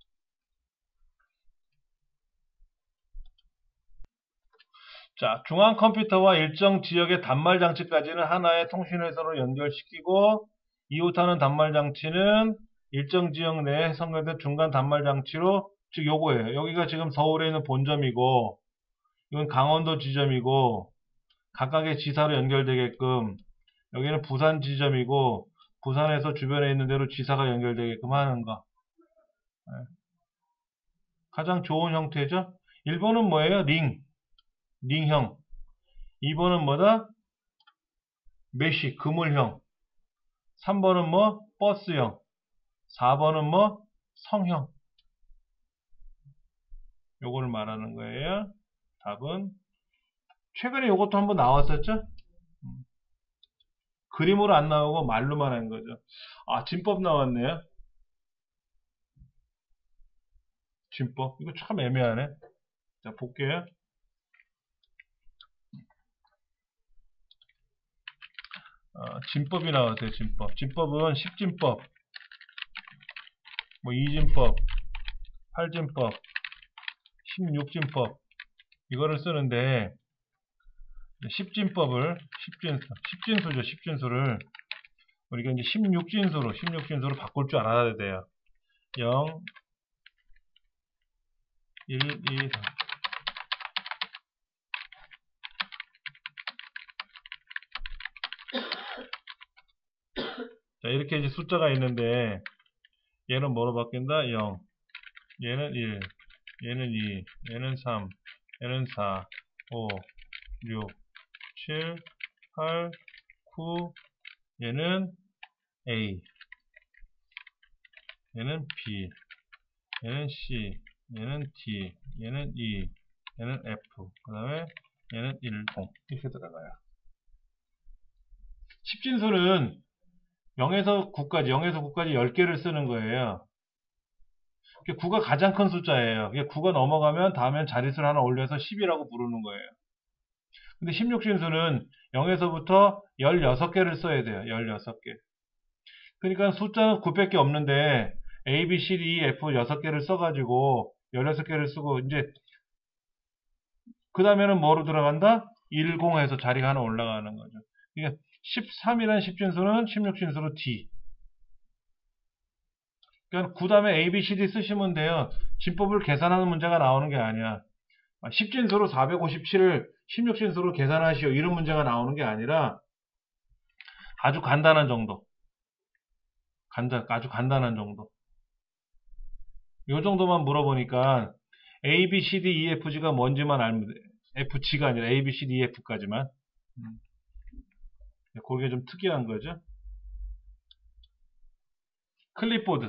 자, 중앙 컴퓨터와 일정 지역의 단말 장치까지는 하나의 통신회사로 연결시키고 이웃하는 단말 장치는 일정 지역 내에 선별된 중간 단말 장치로 즉 요거예요. 여기가 지금 서울에 있는 본점이고 이건 강원도 지점이고 각각의 지사로 연결되게끔 여기는 부산 지점이고 부산에서 주변에 있는 대로 지사가 연결되게끔 하는 거. 네. 가장 좋은 형태죠. 일 번은 뭐예요? 링. 링형. 이 번은 뭐다? 메쉬, 그물형. 삼 번은 뭐? 버스형. 사 번은 뭐? 성형. 요거를 말하는 거예요. 답은 최근에 요것도 한번 나왔었죠? 그림으로 안 나오고 말로만 한 거죠. 아, 진법 나왔네요. 진법. 이거 참 애매하네. 자, 볼게요. 어, 진법이 나왔어요. 진법. 진법은 십진법, 뭐 이진법, 팔진법, 십육진법 이거를 쓰는데 십진법을 십진수, 십진수죠. 십진수를 우리가 이제 십육진수로 십육진수로 바꿀 줄 알아야 돼요. 영, 일, 이, 삼. 자, 이렇게 이제 숫자가 있는데, 얘는 뭐로 바뀐다? 영. 얘는 일. 얘는 이. 얘는 삼. 얘는 사. 오. 육. 칠. 팔. 구. 얘는 A. 얘는 B. 얘는 C. 얘는 D. 얘는 E. 얘는 F. 그 다음에 얘는 일, 공. 이렇게 들어가요. 십진수는 영에서 구까지, 영에서 구까지 열 개를 쓰는 거예요. 구가 가장 큰 숫자예요. 구가 넘어가면 다음엔 자릿수를 하나 올려서 십이라고 부르는 거예요. 근데 십육진수는 영에서부터 열여섯 개를 써야 돼요. 열여섯 개. 그러니까 숫자는 구백 개 없는데 A, B, C, D, E, F 여섯 개를 써가지고 열여섯 개를 쓰고 이제 그 다음에는 뭐로 들어간다? 일공해서 자리가 하나 올라가는 거죠. 그러니까 십삼이라는 십진수는 십육진수로 D. 그러니까 구 다음에 A, B, C, D 쓰시면 돼요. 진법을 계산하는 문제가 나오는 게 아니야. 십진수로 사백오십칠을 십육진수로 계산하시오. 이런 문제가 나오는 게 아니라 아주 간단한 정도. 간단, 아주 간단한 정도. 요 정도만 물어보니까 A, B, C, D, E, F, G가 뭔지만 알면 돼. F, G가 아니라 A, B, C, D, E, F까지만. 음. 그게 좀 특이한 거죠. 클립보드.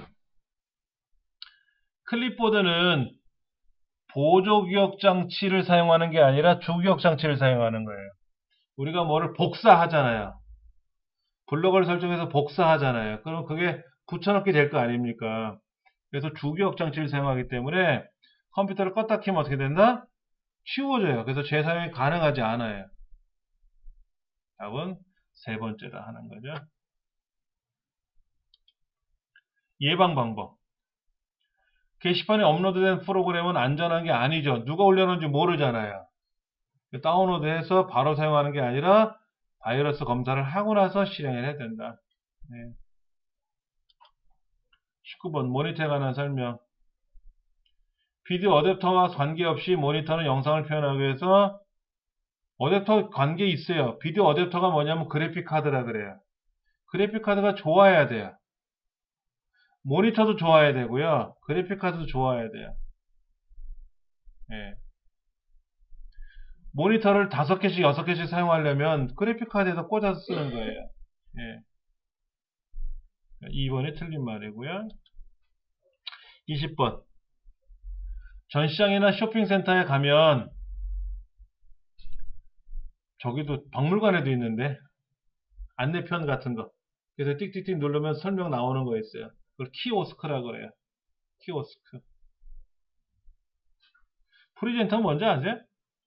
클립보드는 보조기억 장치를 사용하는 게 아니라 주기억 장치를 사용하는 거예요. 우리가 뭐를 복사하잖아요. 블록을 설정해서 복사하잖아요. 그럼 그게 붙여넣기 될 거 아닙니까? 그래서 주기억 장치를 사용하기 때문에 컴퓨터를 껐다 켜면 어떻게 된다? 치워져요. 그래서 재사용이 가능하지 않아요. 답은 세 번째다 하는 거죠. 예방 방법. 게시판에 업로드된 프로그램은 안전한 게 아니죠. 누가 올려놓은지 모르잖아요. 다운로드해서 바로 사용하는 게 아니라 바이러스 검사를 하고 나서 실행을 해야 된다. 네. 십구 번 모니터에 관한 설명. 비디오 어댑터와 관계없이 모니터는 영상을 표현하기 위해서 어댑터 관계 있어요. 비디오 어댑터가 뭐냐면 그래픽 카드라 그래요. 그래픽 카드가 좋아야 돼요. 모니터도 좋아야 되고요. 그래픽 카드도 좋아야 돼요. 예. 모니터를 다섯 개씩, 여섯 개씩 사용하려면 그래픽 카드에다 꽂아서 쓰는 거예요. 예. 이 번이 틀린 말이고요. 이십 번. 전시장이나 쇼핑센터에 가면 저기도 박물관에도 있는데 안내편 같은 거. 그래서 띡띡띡 누르면 설명 나오는 거 있어요. 그걸 키오스크라고 그래요. 키오스크. 프리젠터는 뭔지 아세요?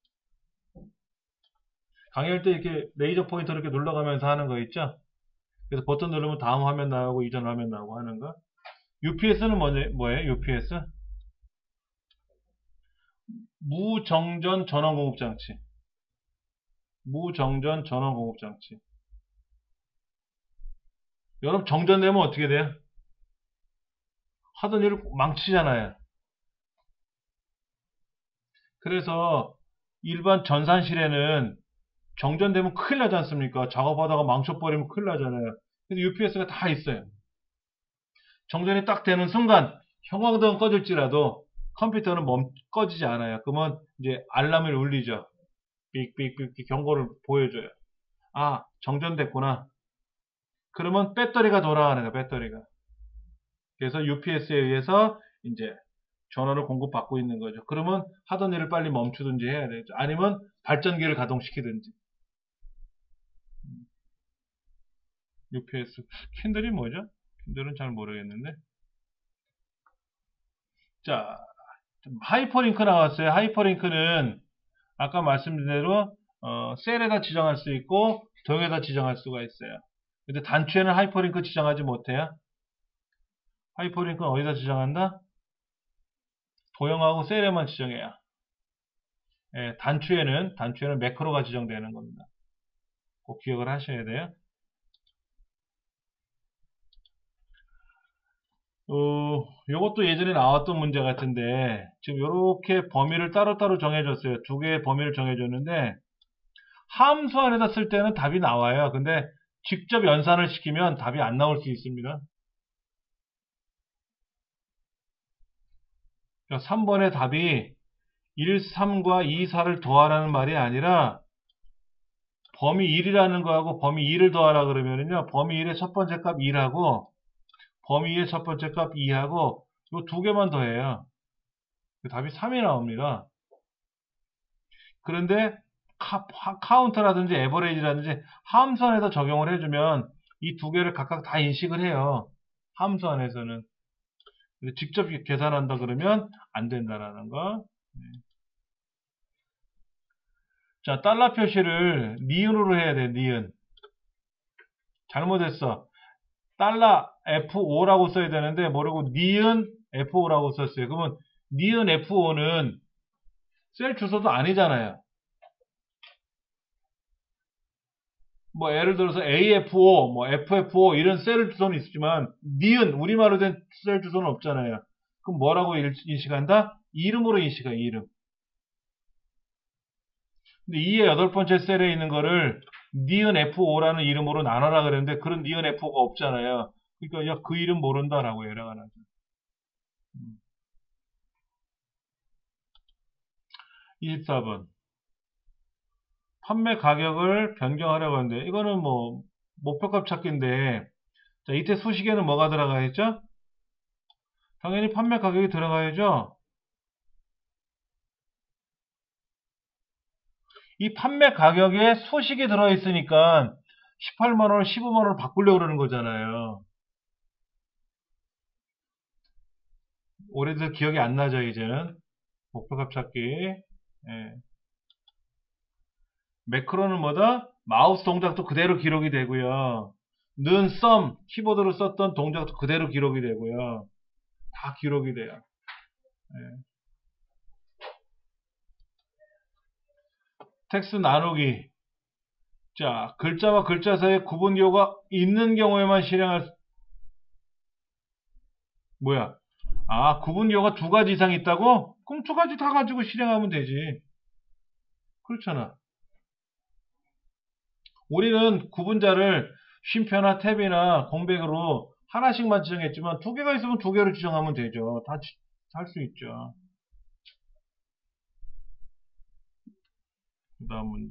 강의할 때 이렇게 레이저 포인터를 이렇게 눌러가면서 하는 거 있죠? 그래서 버튼 누르면 다음 화면 나오고 이전 화면 나오고 하는 거. 유피에스는 뭐예요? 유피에스? 무정전 전원공급장치. 무정전 전원공급장치. 여러분 정전되면 어떻게 돼요? 하던 일을 망치잖아요. 그래서 일반 전산실에는 정전되면 큰일 나지 않습니까? 작업하다가 망쳐버리면 큰일 나잖아요. 근데 유피에스가 다 있어요. 정전이 딱 되는 순간 형광등은 꺼질지라도 컴퓨터는 멈 꺼지지 않아요. 그러면 이제 알람을 울리죠. 삑삑삑 경고를 보여줘요. 아, 정전됐구나. 그러면 배터리가 돌아가는 거야, 배터리가. 그래서 유피에스에 의해서 이제 전원을 공급받고 있는 거죠. 그러면 하던 일을 빨리 멈추든지 해야 되죠. 아니면 발전기를 가동시키든지. 유피에스. 캔들이 뭐죠? 캔들은 잘 모르겠는데. 자, 하이퍼링크 나왔어요. 하이퍼링크는 아까 말씀드린 대로 어, 셀에다 지정할 수 있고 도형에다 지정할 수가 있어요. 근데 단추에는 하이퍼링크 지정하지 못해요. 하이퍼링크는 어디다 지정한다? 도형하고 셀에만 지정해요. 예, 단추에는 단추에는 매크로가 지정되는 겁니다. 꼭 기억을 하셔야 돼요. 어, 요것도 예전에 나왔던 문제 같은데 지금 이렇게 범위를 따로따로 정해줬어요. 두 개의 범위를 정해줬는데 함수 안에다 쓸 때는 답이 나와요. 근데 직접 연산을 시키면 답이 안 나올 수 있습니다. 그러니까 삼 번의 답이 일, 삼과 이, 사를 더하라는 말이 아니라 범위 일이라는 거하고 범위 이를 더하라 그러면은요, 범위 일의 첫 번째 값 일하고 범위 이의 첫 번째 값 이하고 이 두 개만 더해요. 답이 삼이 나옵니다. 그런데 카, 카운트라든지 에버레이지라든지 함수 안에서 적용을 해주면 이 두 개를 각각 다 인식을 해요. 함수 안에서는. 직접 계산한다 그러면 안 된다라는 거. 자, 달러 표시를 니은으로 해야 돼, 니은. 잘못했어. 달러 에프오라고 써야 되는데 모르고 니은 에프오라고 썼어요. 그러면 니은 에프오는 셀 주소도 아니잖아요. 뭐 예를 들어서 에이에프오, 뭐 에프에프오 이런 셀 주소는 있지만 니은 우리말로 된 셀 주소는 없잖아요. 그럼 뭐라고 인식한다? 이름으로 인식해, 이름. 근데 이의 여덟 번째 셀에 있는 거를 니은 에프오라는 이름으로 나눠라 그랬는데 그런 니은 에프오가 없잖아요. 그러니까 야, 그 이름 모른다라고 에러가 나죠. 이십사 번. 판매 가격을 변경하려고 하는데 이거는 뭐 목표값 찾기인데 자, 이때 수식에는 뭐가 들어가야죠? 당연히 판매 가격이 들어가야죠. 이 판매 가격에 수식이 들어있으니까 십팔만 원을 십오만 원을 바꾸려고 그러는 거잖아요. 오래돼서 기억이 안 나죠, 이제는. 목표값 찾기. 예. 매크로는 뭐다? 마우스 동작도 그대로 기록이 되고요. 는, 썸, 키보드로 썼던 동작도 그대로 기록이 되고요. 다 기록이 돼요. 예. 텍스트 나누기. 자, 글자와 글자 사이에 구분기호가 있는 경우에만 실행할 수... 뭐야? 아, 구분기호가 두 가지 이상 있다고? 그럼 두 가지 다 가지고 실행하면 되지. 그렇잖아. 우리는 구분자를 쉼표나 탭이나 공백으로 하나씩만 지정했지만 두 개가 있으면 두 개로 지정하면 되죠. 다 할 수 있죠. 그 다음 문제.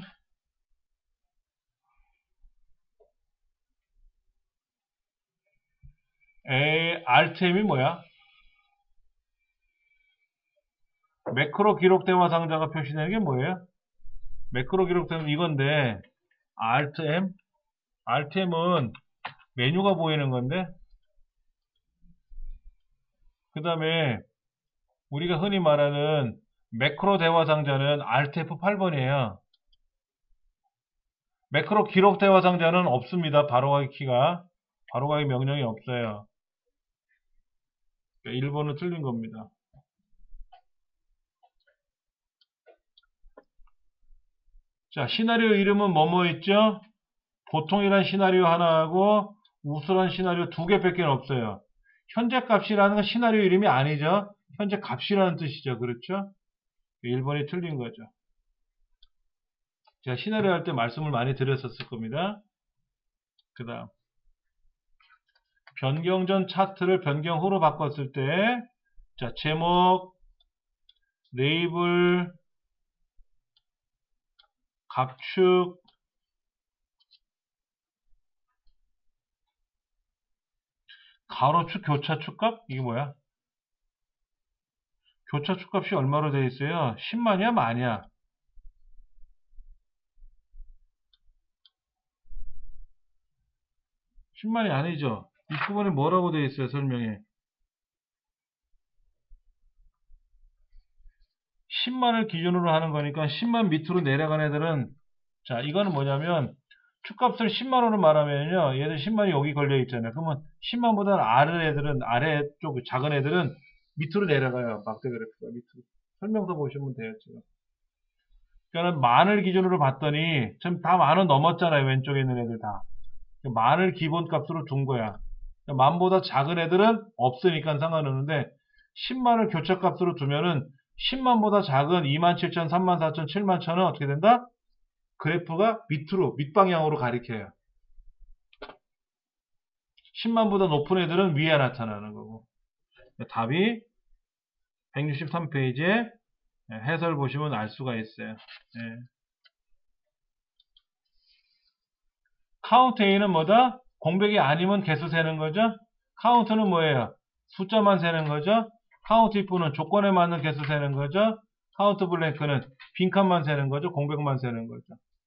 에, 알트엠이 뭐야? 매크로 기록 대화 상자가 표시되는 게 뭐예요? 매크로 기록되는 이건데 알트엠? 알트엠은 메뉴가 보이는 건데 그 다음에 우리가 흔히 말하는 매크로 대화 상자는 알트 에프 팔 번이에요. 매크로 기록 대화 상자는 없습니다. 바로가기 키가. 바로가기 명령이 없어요. 일 번은 틀린 겁니다. 자, 시나리오 이름은 뭐뭐 있죠? 보통이란 시나리오 하나하고 우수란 시나리오 두 개밖에 없어요. 현재 값이라는 건 시나리오 이름이 아니죠. 현재 값이라는 뜻이죠. 그렇죠? 일 번이 틀린 거죠. 제가 시나리오 할 때 말씀을 많이 드렸었을 겁니다. 그 다음 변경 전 차트를 변경 후로 바꿨을 때 자, 제목, 레이블, 갑축, 가로축, 교차축 값? 이게 뭐야? 교차축 값이 얼마로 되어 있어요? 십만이야, 만이야? 십만이 아니죠. 이 부분에 뭐라고 되어 있어요, 설명에? 십만을 기준으로 하는 거니까 십만 밑으로 내려간 애들은 자, 이거는 뭐냐면 축값을 십만원으로 말하면요. 얘들 십만이 여기 걸려 있잖아요. 그러면 십만보다는 아래 애들은 아래쪽 작은 애들은 밑으로 내려가요. 막대 그래프가 밑으로. 설명서 보시면 돼요, 지금. 그러니까 만을 기준으로 봤더니 지금 다 만원 넘었잖아요. 왼쪽에 있는 애들 다. 만을 기본값으로 둔 거야. 만보다 작은 애들은 없으니까 상관없는데 십만을 교차값으로 두면은 십만보다 작은 이만 칠천, 삼만 사천, 칠만 천은 어떻게 된다? 그래프가 밑으로, 밑방향으로 가리켜요. 십만보다 높은 애들은 위에 나타나는 거고. 답이 백육십삼 페이지에 해설 보시면 알 수가 있어요. 예. 카운트 A는 뭐다? 공백이 아니면 개수 세는 거죠? 카운트는 뭐예요? 숫자만 세는 거죠? 카운트 if는 조건에 맞는 개수 세는 거죠? 카운트 블랭크는 빈칸만 세는 거죠? 공백만 세는 거죠.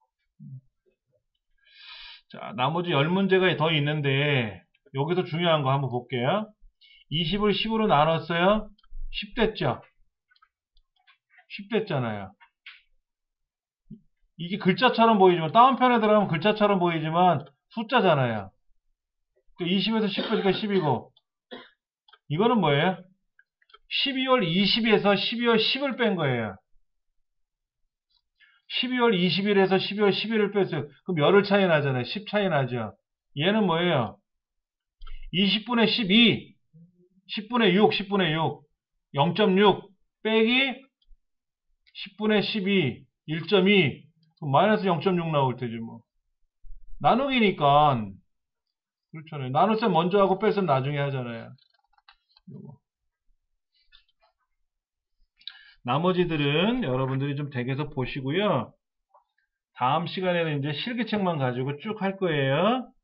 자, 나머지 열 문제가 더 있는데 여기서 중요한 거 한번 볼게요. 이십을 십으로 나눴어요. 십 됐죠? 십 됐잖아요. 이게 글자처럼 보이지만 다운편에 들어가면 글자처럼 보이지만 숫자잖아요. 이십에서 십 빼니까 십이고 이거는 뭐예요? 십이월 이십에서 십이월 십을 뺀 거예요. 십이월 이십일에서 십이월 십일을 뺐어요. 그럼 열흘 차이 나잖아요. 십 차이 나죠. 얘는 뭐예요? 이십분의 십이, 십분의 육, 십분의 육, 영 점 육 빼기 십분의 십이, 일 점 이, 마이너스 영 점 육 나올 테지 뭐. 나누기니까 그렇잖아요. 나눗셈 먼저 하고 뺄셈 나중에 하잖아요. 요거. 나머지들은 여러분들이 좀 댁에서 보시고요. 다음 시간에는 이제 실기책만 가지고 쭉 할 거예요.